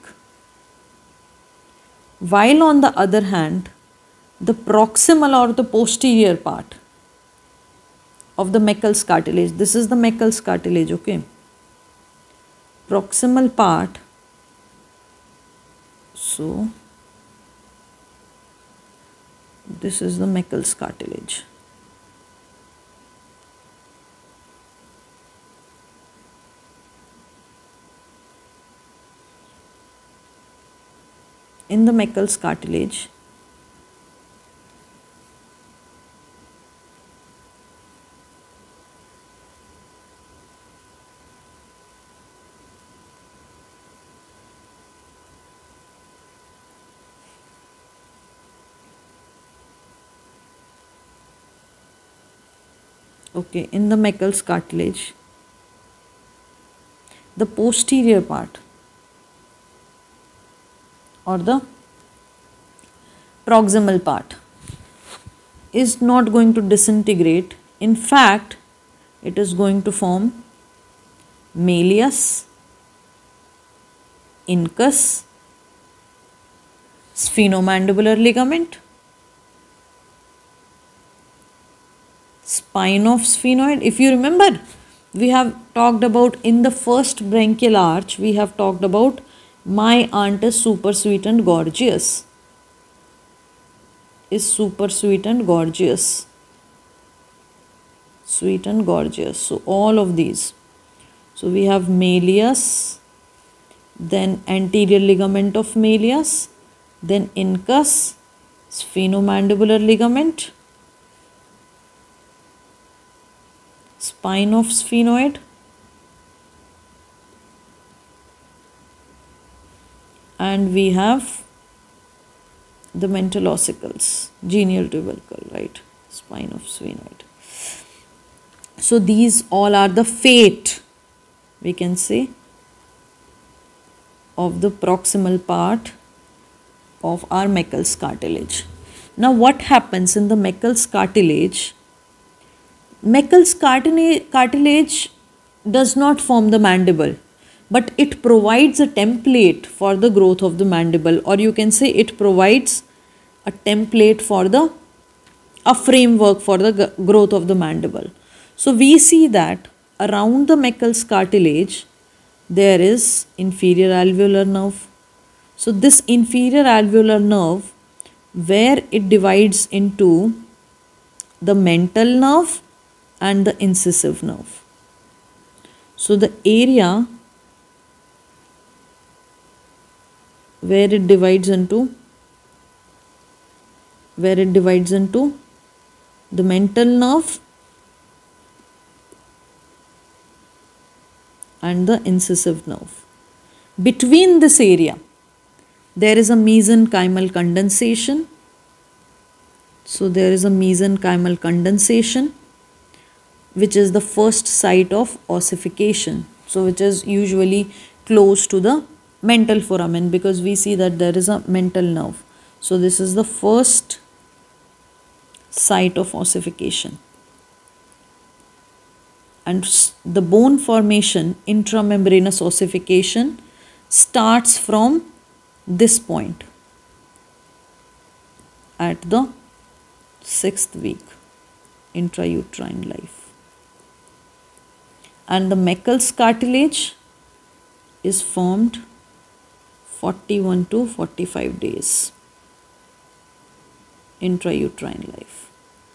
While on the other hand, the proximal or the posterior part of the Meckel's cartilage, this is the Meckel's cartilage, okay? Proximal part, so this is the Meckel's cartilage. In the Meckel's cartilage, Okay, in the Meckel's cartilage, the posterior part or the proximal part is not going to disintegrate. In fact, it is going to form malleus, incus, sphenomandibular ligament, spine of sphenoid. If you remember, we have talked about in the first branchial arch, we have talked about my aunt is super sweet and gorgeous. Is super sweet and gorgeous. Sweet and gorgeous. So all of these. So we have malleus, then anterior ligament of malleus, then incus, sphenomandibular ligament, spine of sphenoid, and we have the mental ossicles, genial tubercle, right? Spine of sphenoid. So these all are the fate, we can say, of the proximal part of our Meckel's cartilage. Now what happens in the Meckel's cartilage? Meckel's cartilage does not form the mandible, but it provides a template for the growth of the mandible, or you can say it provides a template for the, a framework for the growth of the mandible. So we see that around the Meckel's cartilage, there is inferior alveolar nerve. So this inferior alveolar nerve, where it divides into the mental nerve and the incisive nerve. So the area where it divides into, where it divides into the mental nerve and the incisive nerve. Between this area, there is a mesenchymal condensation. So there is a mesenchymal condensation, which is the first site of ossification. So which is usually close to the mental foramen, because we see that there is a mental nerve. So this is the first site of ossification. And the bone formation, intramembranous ossification, starts from this point at the sixth week intrauterine life. And the Meckel's cartilage is formed forty-one to forty-five days intrauterine life.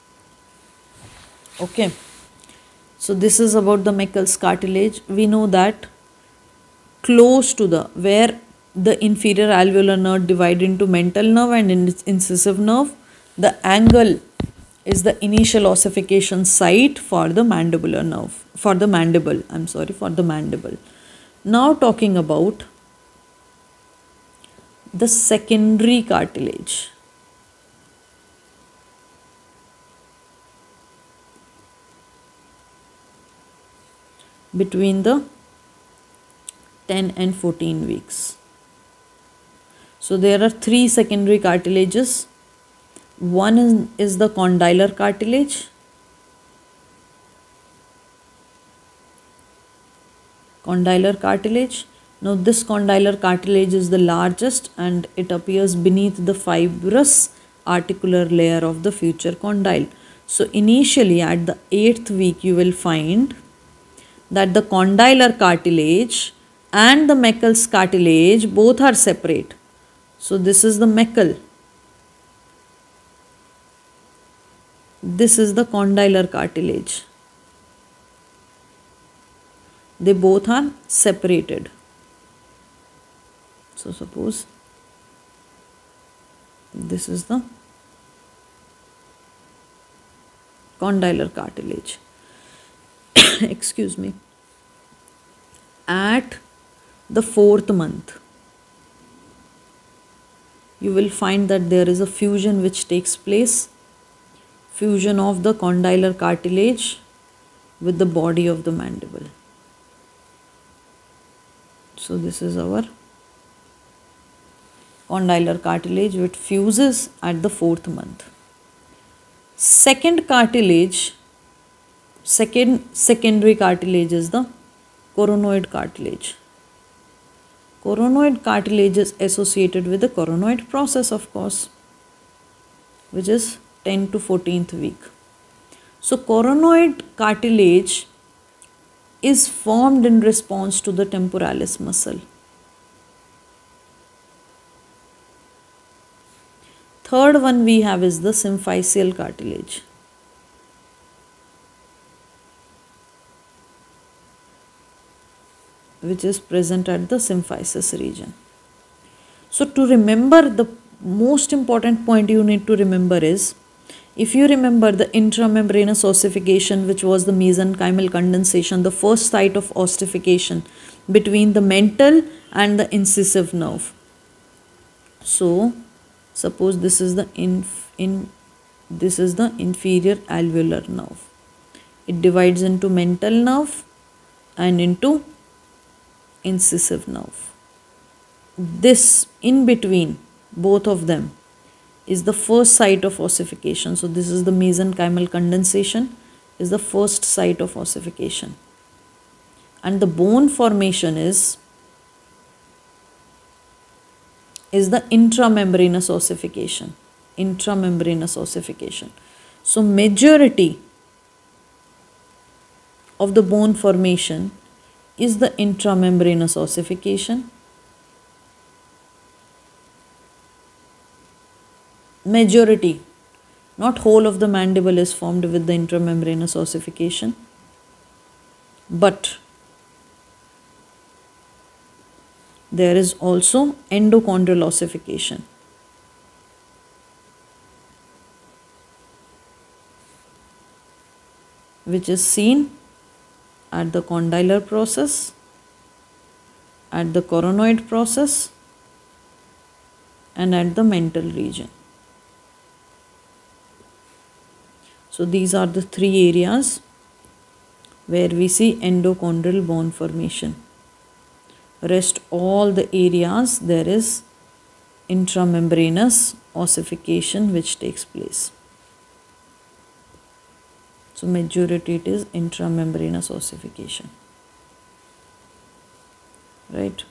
Okay. So this is about the Meckel's cartilage. We know that close to the, where the inferior alveolar nerve divide into mental nerve and incisive nerve, the angle is the initial ossification site for the mandibular nerve, for the mandible, I'm sorry, for the mandible. Now talking about the secondary cartilage. Between the ten and fourteen weeks. So there are three secondary cartilages. One is, is the condylar cartilage. Condylar cartilage. Now this condylar cartilage is the largest and it appears beneath the fibrous articular layer of the future condyle. So initially at the eighth week you will find that the condylar cartilage and the Meckel's cartilage both are separate. So this is the Meckel. This is the condylar cartilage. They both are separated. So suppose this is the condylar cartilage. Excuse me. At the fourth month, you will find that there is a fusion which takes place. Fusion of the condylar cartilage with the body of the mandible. So this is our condylar cartilage, which fuses at the fourth month. Second cartilage, second secondary cartilage is the coronoid cartilage. Coronoid cartilage is associated with the coronoid process, of course, which is tenth to fourteenth week. So coronoid cartilage is formed in response to the temporalis muscle. Third one we have is the symphyseal cartilage. Which is present at the symphysis region. So to remember, the most important point you need to remember is, if you remember the intramembranous ossification, which was the mesenchymal condensation, the first site of ossification between the mental and the incisive nerve. So suppose this is the inf in this is the inferior alveolar nerve. It divides into mental nerve and into incisive nerve. This in between both of them is the first site of ossification. So this is the mesenchymal condensation, is the first site of ossification, and the bone formation is is the intramembranous ossification. Intramembranous ossification. So majority of the bone formation is the intramembranous ossification. Majority, not whole of the mandible is formed with the intramembranous ossification, but there is also endochondral ossification. Which is seen at the condylar process, at the coronoid process, and at the mental region. So these are the three areas where we see endochondral bone formation. Rest all the areas there is intramembranous ossification which takes place. So majority it is intramembranous ossification, right?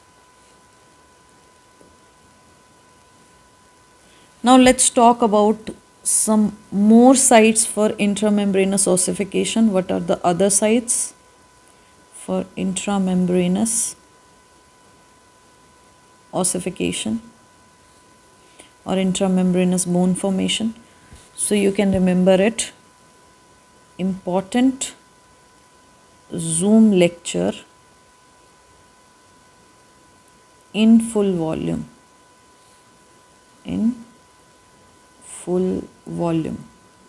Now let's talk about some more sites for intramembranous ossification. What are the other sites for intramembranous ossification or intramembranous bone formation? So you can remember it. Important Zoom lecture in full volume. In full volume.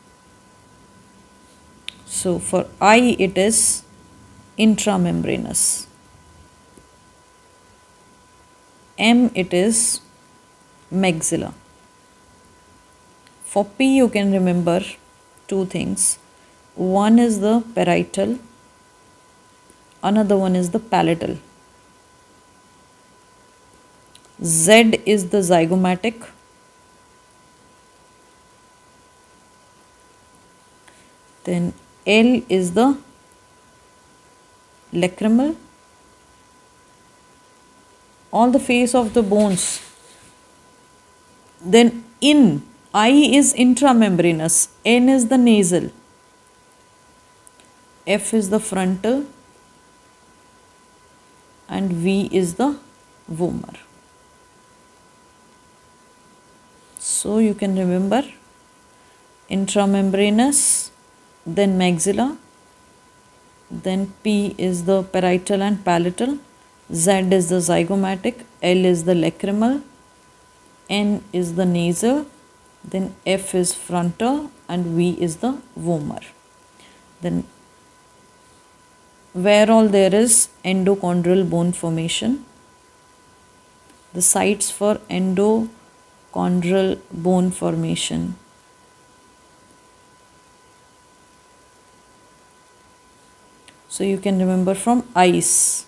So for I it is intramembranous. M it is maxilla. For P you can remember two things. One is the parietal, another one is the palatal. Z is the zygomatic. Then L is the lacrimal. All the face of the bones. Then in, I is intramembranous, N is the nasal, F is the frontal, and V is the vomer. So you can remember intramembranous, then maxilla, then P is the parietal and palatal, Z is the zygomatic, L is the lacrimal, N is the nasal, then F is frontal, and V is the vomer. Then where all there is endochondral bone formation, the sites for endochondral bone formation So you can remember from ice.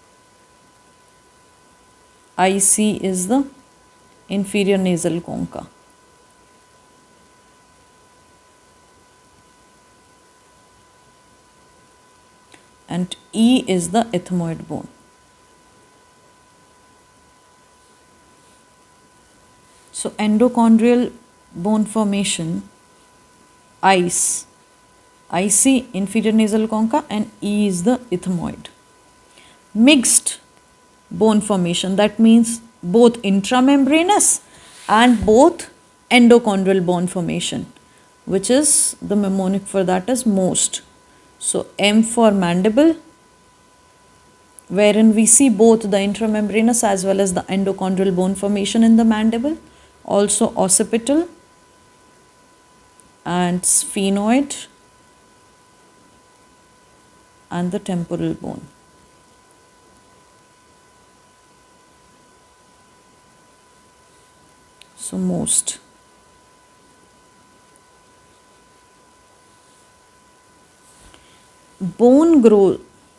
I C is the inferior nasal concha. And E is the ethmoid bone. So endochondral bone formation, I C, I C inferior nasal concha, and E is the ethmoid. Mixed bone formation, that means both intramembranous and both endochondral bone formation, which is the mnemonic for that is most. So M for mandible, wherein we see both the intramembranous as well as the endochondral bone formation in the mandible. Also occipital and sphenoid and the temporal bone. So most. Bone grow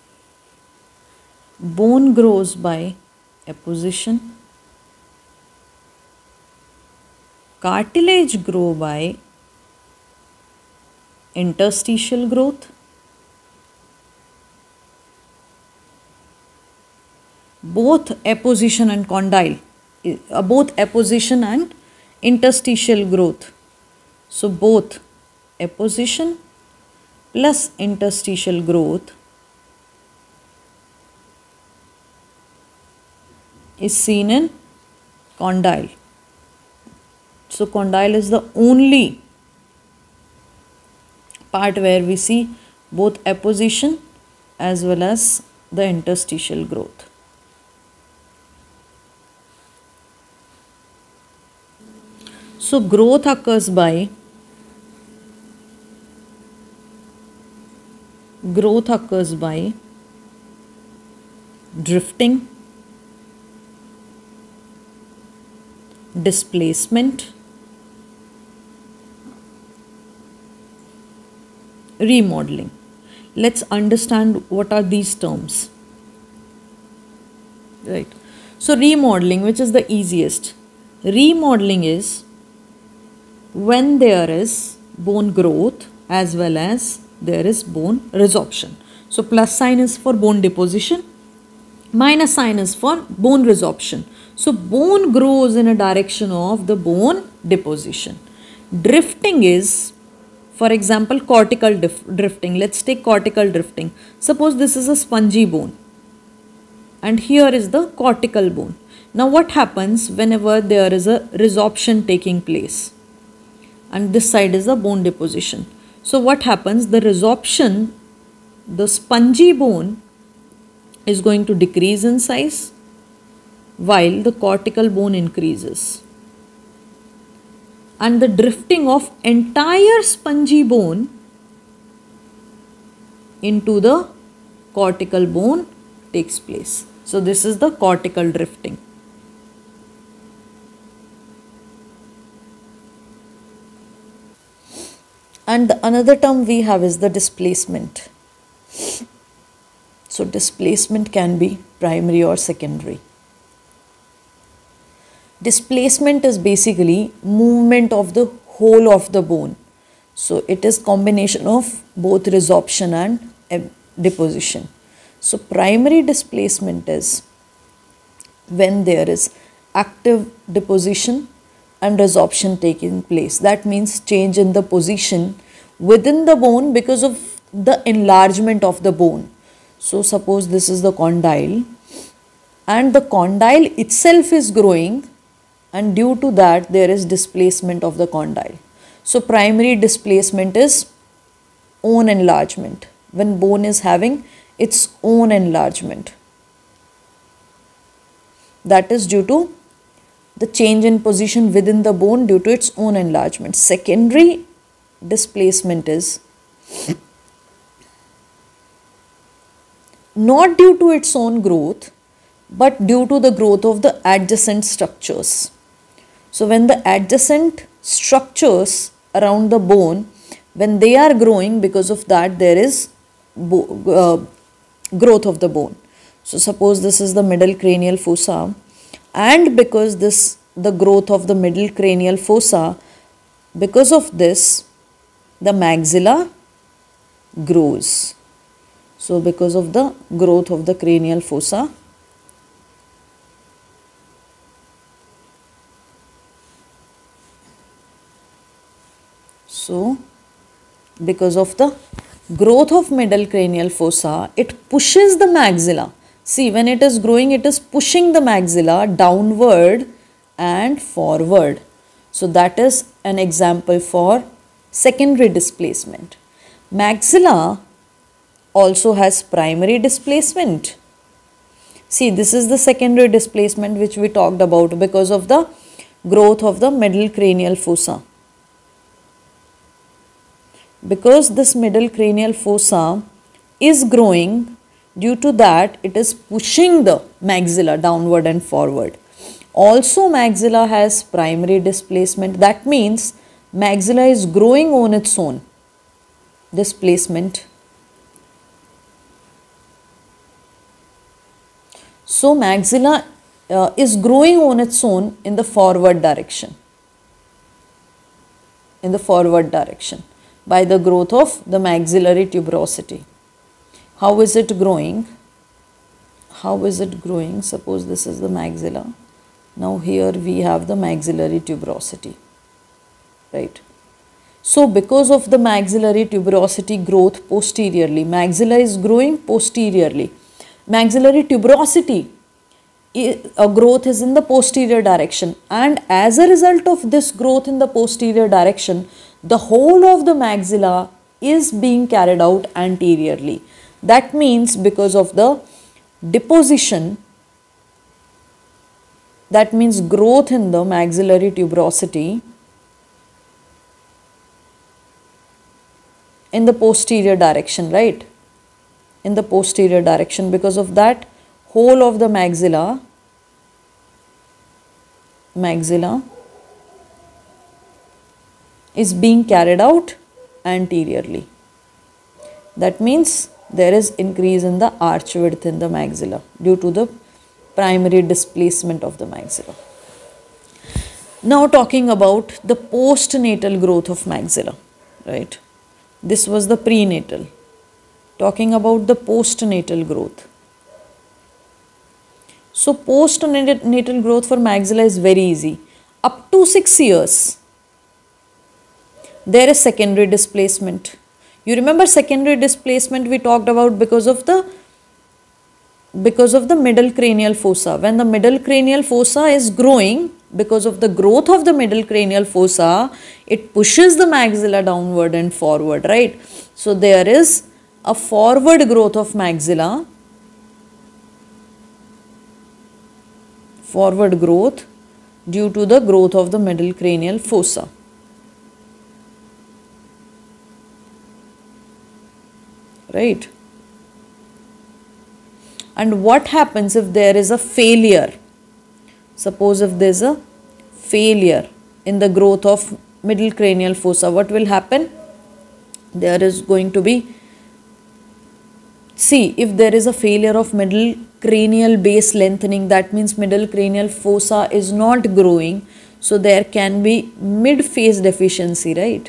bone grows by apposition. Cartilage grow by interstitial growth. Both apposition and condyle, uh, both apposition and interstitial growth. So both apposition plus interstitial growth is seen in condyle. So condyle is the only part where we see both apposition as well as the interstitial growth. So growth occurs by growth occurs by drifting, displacement, remodeling. Let's understand what are these terms. Right. So remodeling, which is the easiest. Remodeling is when there is bone growth as well as there is bone resorption. So plus sign is for bone deposition, minus sign is for bone resorption. So bone grows in a direction of the bone deposition. Drifting is, for example, cortical drifting. Let's take cortical drifting. Suppose this is a spongy bone and here is the cortical bone. Now what happens whenever there is a resorption taking place? And this side is the bone deposition. So what happens? The resorption, the spongy bone is going to decrease in size while the cortical bone increases. And the drifting of entire spongy bone into the cortical bone takes place. So this is the cortical drifting. And the another term we have is the displacement. So displacement can be primary or secondary. Displacement is basically movement of the whole of the bone. So it is combination of both resorption and deposition. So primary displacement is when there is active deposition and resorption taking place. That means change in the position within the bone because of the enlargement of the bone. So suppose this is the condyle and the condyle itself is growing, and due to that there is displacement of the condyle. So primary displacement is own enlargement, when bone is having its own enlargement. That is due to the change in position within the bone due to its own enlargement. Secondary displacement is not due to its own growth but due to the growth of the adjacent structures. So when the adjacent structures around the bone, when they are growing, because of that there is uh, growth of the bone. So suppose this is the middle cranial fossa, and because this the growth of the middle cranial fossa, because of this the maxilla grows. So because of the growth of the cranial fossa, so because of the growth of middle cranial fossa, it pushes the maxilla. See, when it is growing, it is pushing the maxilla downward and forward. So that is an example for secondary displacement. Maxilla also has primary displacement. See, this is the secondary displacement which we talked about because of the growth of the middle cranial fossa. Because this middle cranial fossa is growing, due to that it is pushing the maxilla downward and forward. Also maxilla has primary displacement. That means maxilla is growing on its own. Displacement. So maxilla uh, is growing on its own in the forward direction. In the forward direction. By the growth of the maxillary tuberosity. How is it growing? How is it growing? Suppose this is the maxilla. Now here we have the maxillary tuberosity. Right. So because of the maxillary tuberosity growth posteriorly, maxilla is growing posteriorly. Maxillary tuberosity a growth is in the posterior direction, and as a result of this growth in the posterior direction, the whole of the maxilla is being carried out anteriorly. That means because of the deposition, that means growth in the maxillary tuberosity in the posterior direction, right? In the posterior direction, because of that whole of the maxilla, maxilla is being carried out anteriorly. That means there is increase in the arch width in the maxilla due to the primary displacement of the maxilla. Now talking about the postnatal growth of maxilla, right? This was the prenatal. Talking about the postnatal growth. So postnatal growth for maxilla is very easy. Up to six years, there is secondary displacement. You remember secondary displacement we talked about because of the because of the middle cranial fossa. When the middle cranial fossa is growing, because of the growth of the middle cranial fossa, it pushes the maxilla downward and forward, right? So there is a forward growth of maxilla, forward growth due to the growth of the middle cranial fossa. Right? And what happens if there is a failure? Suppose if there is a failure in the growth of middle cranial fossa, what will happen? There is going to be, see, if there is a failure of middle cranial base lengthening, that means middle cranial fossa is not growing, so there can be mid-phase deficiency, right?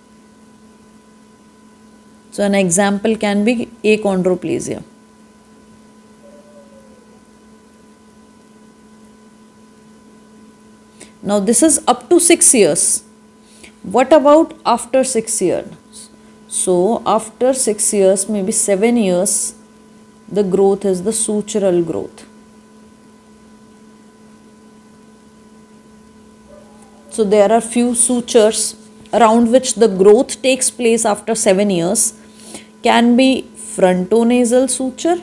So an example can be achondroplasia. Now this is up to six years. What about after six years? So after six years, maybe seven years, the growth is the sutural growth. So there are few sutures around which the growth takes place after seven years. Can be frontonasal suture,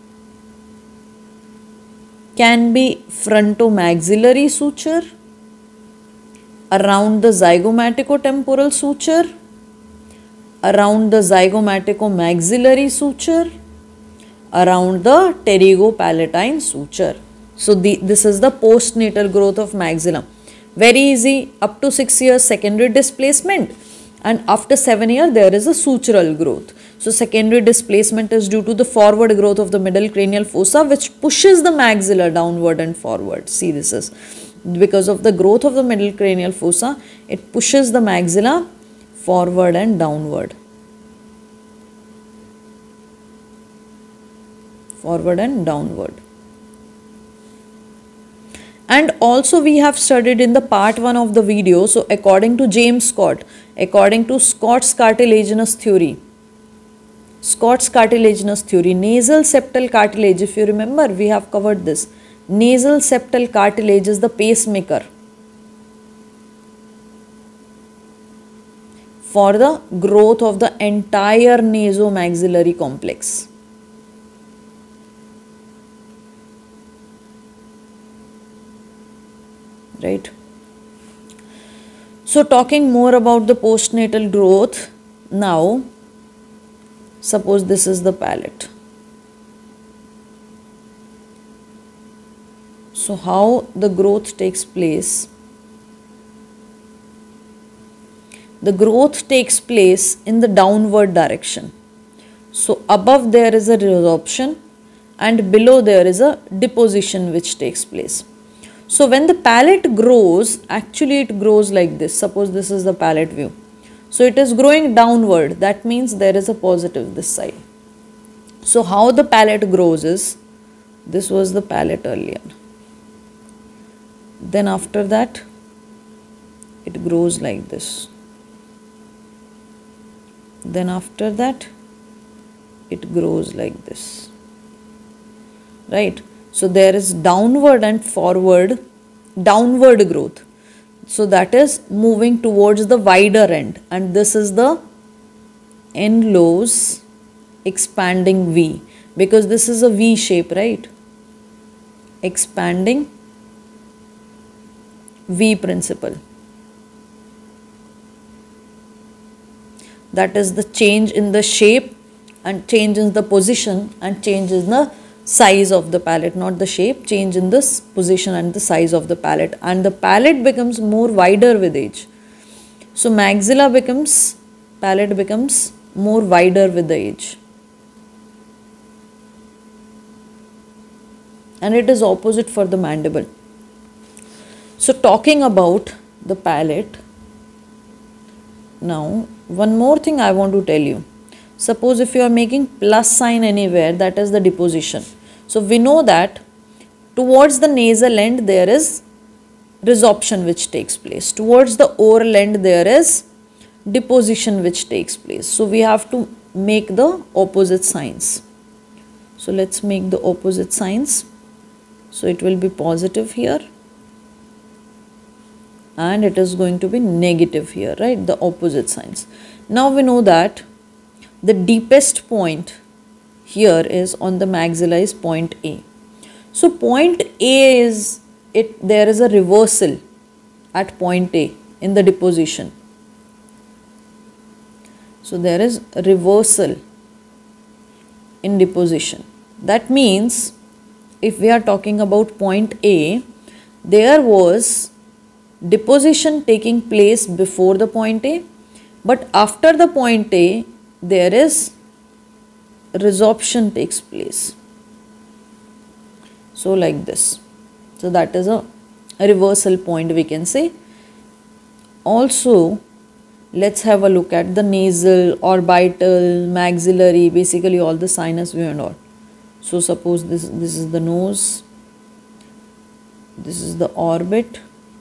can be frontomaxillary suture, around the zygomaticotemporal suture, around the zygomaticomaxillary suture, around the pterygopalatine suture. So the, this is the postnatal growth of maxilla. Very easy. Up to six years secondary displacement, and after seven years there is a sutural growth. So secondary displacement is due to the forward growth of the middle cranial fossa, which pushes the maxilla downward and forward. See, this is because of the growth of the middle cranial fossa, it pushes the maxilla forward and downward. Forward and downward. And also we have studied in the part one of the video, so according to James Scott, according to Scott's cartilaginous theory, Scott's cartilaginous theory, nasal septal cartilage, if you remember, we have covered this. Nasal septal cartilage is the pacemaker for the growth of the entire nasomaxillary complex. Right. So talking more about the postnatal growth, now suppose this is the palate. So how the growth takes place? The growth takes place in the downward direction. So above there is a resorption and below there is a deposition which takes place. So when the palate grows, actually it grows like this. Suppose this is the palate view. So it is growing downward. That means there is a positive this side. So how the palate grows is, this was the palate earlier. Then after that, it grows like this. Then after that, it grows like this. Right? So there is downward and forward, downward growth. So that is moving towards the wider end, and this is the N-Lowes expanding V, because this is a V shape, right? Expanding V principle. That is the change in the shape and change in the position and change in the size of the palate, not the shape, change in this position and the size of the palate, and the palate becomes more wider with age. So maxilla becomes, palate becomes more wider with the age, and it is opposite for the mandible. So talking about the palate, now one more thing I want to tell you. Suppose if you are making plus sign anywhere, that is the deposition. So we know that towards the nasal end there is resorption which takes place. Towards the oral end there is deposition which takes place. So we have to make the opposite signs. So let's make the opposite signs. So it will be positive here and it is going to be negative here, right? The opposite signs. Now we know that the deepest point here is on the maxilla is point A. So point A is, it there is a reversal at point A in the deposition. So there is a reversal in deposition. That means if we are talking about point A, there was deposition taking place before the point A, but after the point A there is resorption takes place. So like this. So that is a, a reversal point we can say. Also let's have a look at the nasal, orbital, maxillary, basically all the sinus view and all. So suppose this, this is the nose, this is the orbit,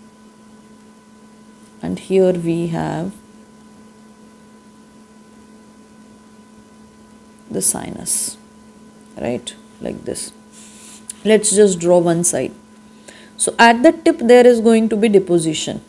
and here we have the sinus, right, like this. Let's just draw one side. So at the tip there is going to be deposition.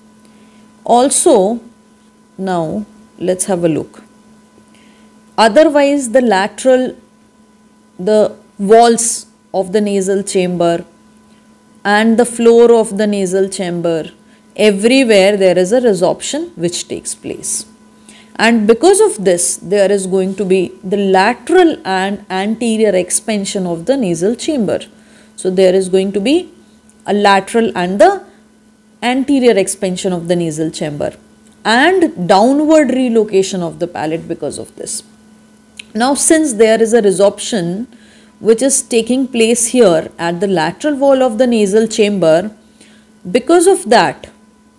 Also now let's have a look. Otherwise the lateral, the walls of the nasal chamber and the floor of the nasal chamber, everywhere there is a resorption which takes place. And because of this, there is going to be the lateral and anterior expansion of the nasal chamber. So there is going to be a lateral and the anterior expansion of the nasal chamber and downward relocation of the palate because of this. Now, since there is a resorption which is taking place here at the lateral wall of the nasal chamber, because of that,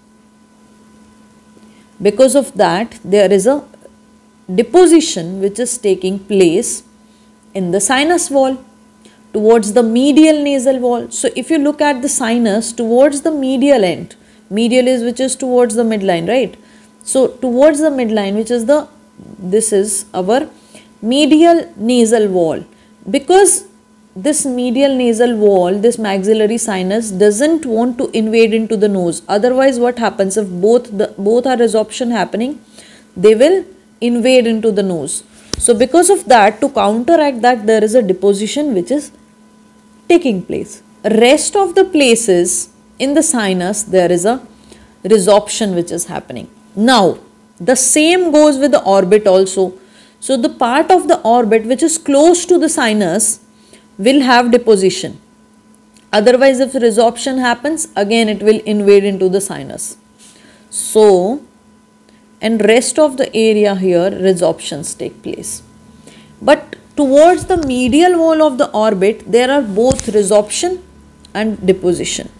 because of that, there is a deposition which is taking place in the sinus wall towards the medial nasal wall. So, if you look at the sinus towards the medial end, medial is which is towards the midline, right? So, towards the midline, which is the, this is our medial nasal wall. Because this medial nasal wall, this maxillary sinus doesn't want to invade into the nose. Otherwise, what happens if both the both are resorption happening? They will invade into the nose. So, because of that, to counteract that, there is a deposition which is taking place. Rest of the places in the sinus, there is a resorption which is happening. Now, the same goes with the orbit also. So, the part of the orbit which is close to the sinus will have deposition. Otherwise, if resorption happens, again it will invade into the sinus. So, and rest of the area here, resorptions take place. But towards the medial wall of the orbit, there are both resorption and deposition,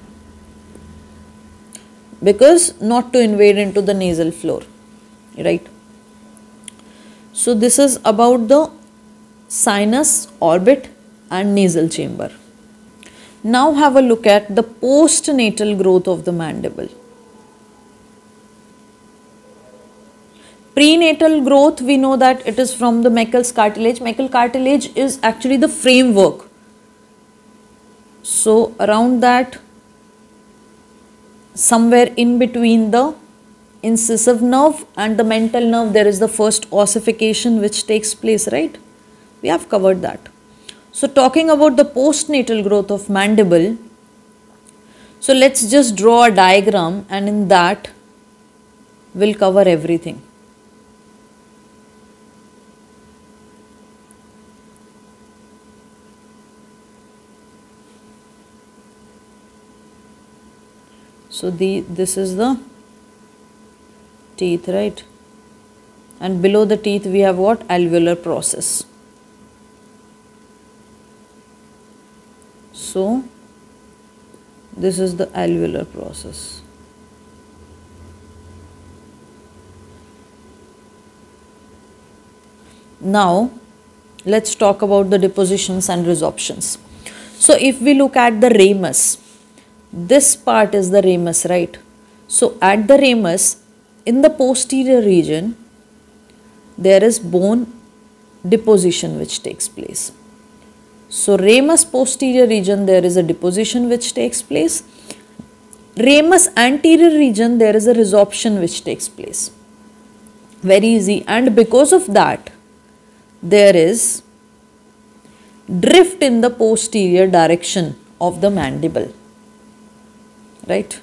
because not to invade into the nasal floor, right? So, this is about the sinus, orbit and nasal chamber. Now, have a look at the postnatal growth of the mandible. Prenatal growth, we know that it is from the Meckel's cartilage. Meckel cartilage is actually the framework. So, around that, somewhere in between the incisive nerve and the mental nerve, there is the first ossification which takes place, right? We have covered that. So, talking about the postnatal growth of mandible, so let's just draw a diagram, and in that we'll cover everything. So, the this is the teeth, right? And below the teeth we have what? Alveolar process. So, this is the alveolar process. Now, let's talk about the depositions and resorptions. So, if we look at the ramus, this part is the ramus, right? So, at the ramus, in the posterior region, there is bone deposition which takes place. So, ramus posterior region, there is a deposition which takes place. Ramus anterior region, there is a resorption which takes place. Very easy. And because of that, there is drift in the posterior direction of the mandible, right?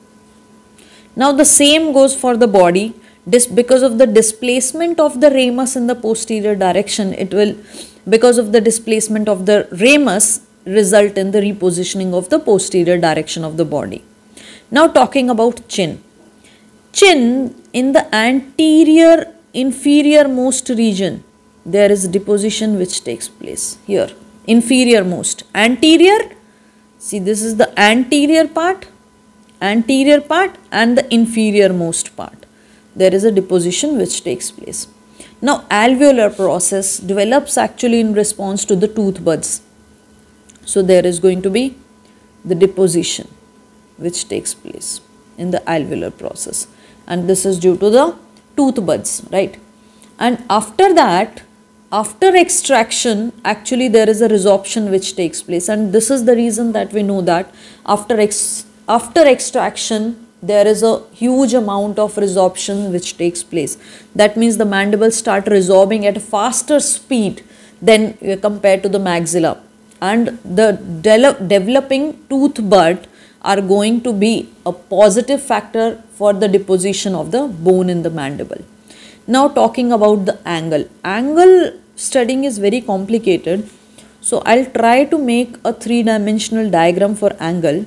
Now, the same goes for the body. This, because of the displacement of the ramus in the posterior direction, it will, because of the displacement of the ramus, result in the repositioning of the posterior direction of the body. Now, talking about chin. Chin, in the anterior inferior most region, there is deposition which takes place here. Inferior most. Anterior, see, this is the anterior part, anterior part and the inferior most part. There is a deposition which takes place. Now, alveolar process develops actually in response to the tooth buds. So, there is going to be the deposition which takes place in the alveolar process, and this is due to the tooth buds, right? And after that, after extraction, actually there is a resorption which takes place, and this is the reason that we know that after ex after extraction, there is a huge amount of resorption which takes place. That means the mandibles start resorbing at a faster speed than uh, compared to the maxilla, and the de developing tooth bud are going to be a positive factor for the deposition of the bone in the mandible. Now, talking about the angle. Angle studying is very complicated. So, I will try to make a three-dimensional diagram for angle.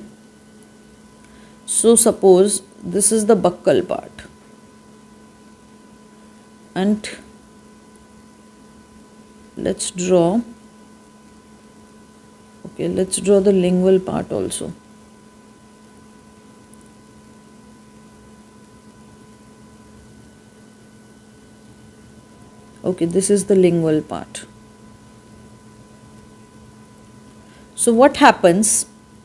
So, suppose this is the buccal part, and let's draw. Okay, let's draw the lingual part also. Okay, this is the lingual part. So what happens?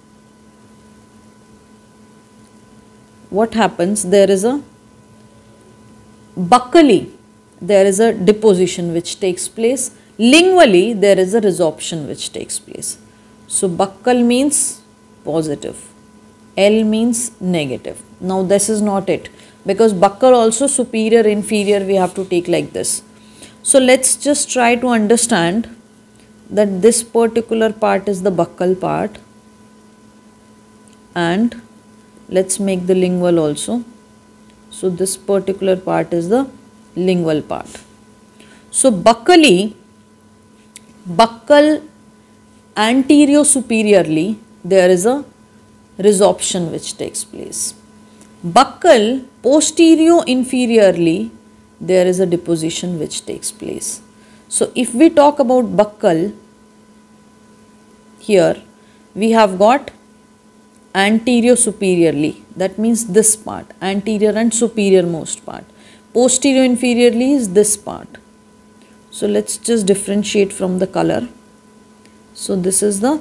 What happens? There is a buccally, there is a deposition which takes place. Lingually, there is a resorption which takes place. So buccal means positive, L means negative. Now this is not it, because buccal also superior, inferior we have to take like this. So let's just try to understand that this particular part is the buccal part, and let's make the lingual also. So this particular part is the lingual part. So buccally, buccal anterior superiorly, there is a resorption which takes place. Buccal posterior inferiorly, there is a deposition which takes place. So if we talk about buccal, here we have got anterior superiorly, that means this part, anterior and superior most part. Posterior inferiorly is this part. So let's just differentiate from the color. So this is the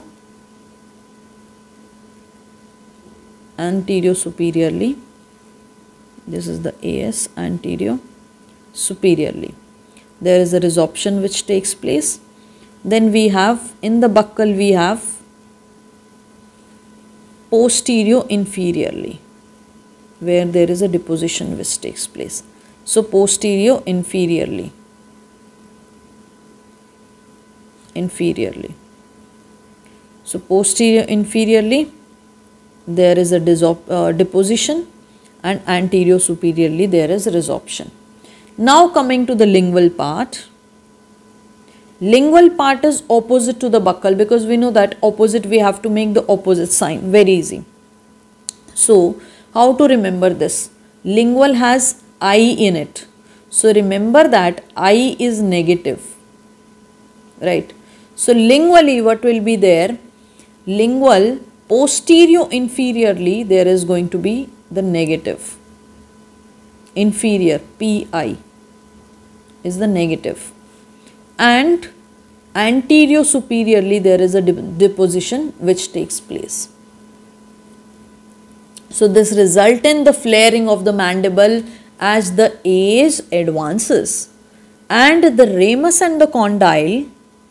anterior superiorly, this is the A S, anterior superiorly. There is a resorption which takes place. Then we have, in the buccal we have posterior inferiorly, where there is a deposition which takes place. So posterior inferiorly, inferiorly. So posterior inferiorly, there is a uh, deposition, and anterior superiorly there is resorption. Now coming to the lingual part. Lingual part is opposite to the buccal, because we know that opposite we have to make the opposite sign, very easy. So how to remember this? Lingual has I in it. So remember that I is negative, right? So lingually what will be there? Lingual posterior inferiorly, there is going to be the negative. Inferior, P I is the negative. And anterior superiorly, there is a deposition which takes place. So this results in the flaring of the mandible as the age advances, and the ramus and the condyle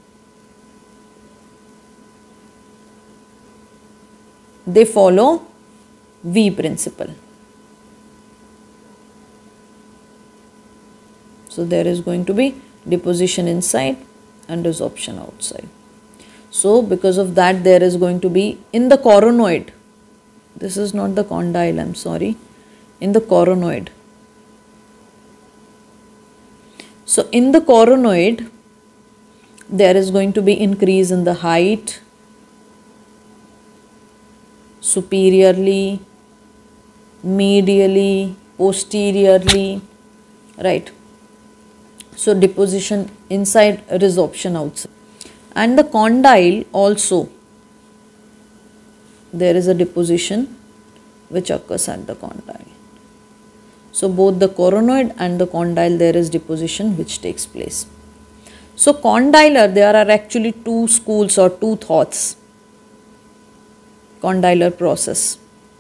they follow V principle. So there is going to be deposition inside and resorption outside. So because of that, there is going to be in the coronoid, this is not the condyle, I am sorry, in the coronoid. So in the coronoid, there is going to be increase in the height, superiorly, medially, posteriorly, right? So deposition inside, resorption outside. And the condyle also, there is a deposition which occurs at the condyle. So both the coronoid and the condyle, there is deposition which takes place. So condylar, there are actually two schools or two thoughts. Condylar process.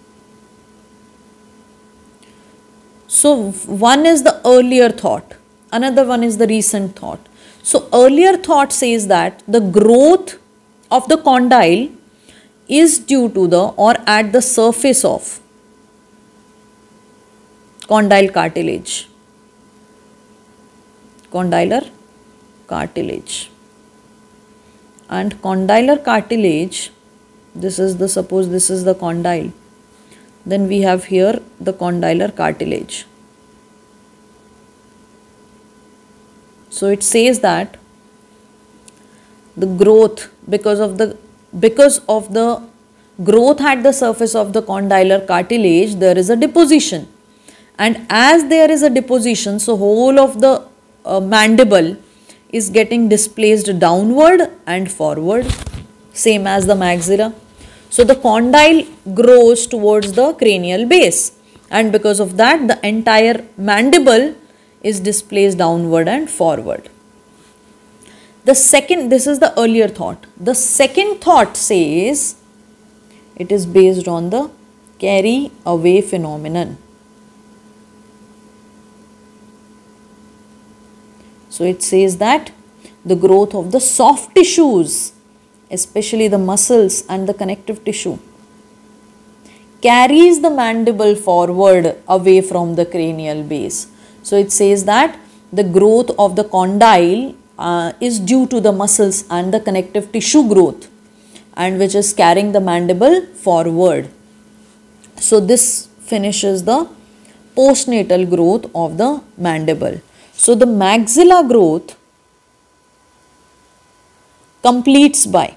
So one is the earlier thought, another one is the recent thought. So earlier thought says that the growth of the condyle is due to the or at the surface of condyle cartilage, condylar cartilage, and condylar cartilage, this is the, suppose this is the condyle, then we have here the condylar cartilage. So it says that the growth, because of the because of the growth at the surface of the condylar cartilage, there is a deposition, and as there is a deposition, so whole of the uh, mandible is getting displaced downward and forward, same as the maxilla. So the condyle grows towards the cranial base, and because of that the entire mandible is displaced downward and forward. The second, this is the earlier thought. The second thought says it is based on the carry away phenomenon. So it says that the growth of the soft tissues, especially the muscles and the connective tissue, carries the mandible forward away from the cranial base. So it says that the growth of the condyle uh, is due to the muscles and the connective tissue growth, and which is carrying the mandible forward. So this finishes the postnatal growth of the mandible. So the maxilla growth completes by,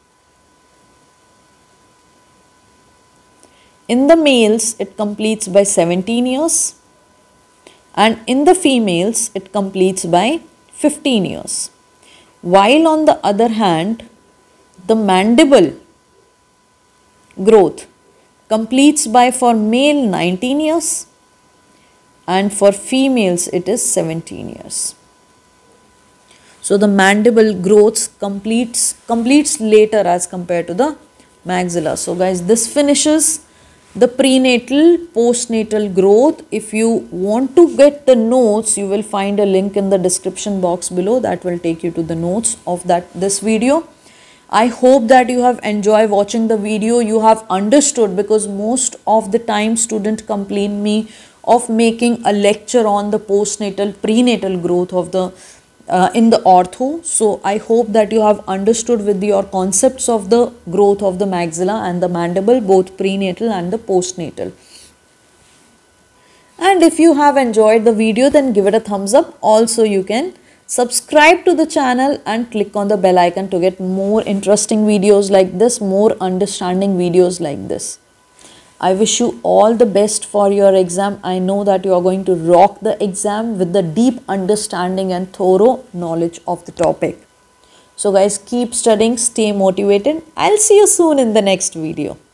in the males it completes by seventeen years, and in the females it completes by fifteen years. While on the other hand, the mandible growth completes by for male nineteen years, and for females it is seventeen years. So the mandible growth completes completes later as compared to the maxilla. So guys, this finishes the prenatal postnatal growth. If you want to get the notes, you will find a link in the description box below that will take you to the notes of that this video. I hope that you have enjoyed watching the video, you have understood, because most of the time students complain me of making a lecture on the postnatal prenatal growth of the uh, in the ortho. So I hope that you have understood with your concepts of the growth of the maxilla and the mandible, both prenatal and the postnatal. And if you have enjoyed the video, then give it a thumbs up. Also you can subscribe to the channel and click on the bell icon to get more interesting videos like this, more understanding videos like this. I wish you all the best for your exam. I know that you are going to rock the exam with the deep understanding and thorough knowledge of the topic. So guys, keep studying, stay motivated. I'll see you soon in the next video.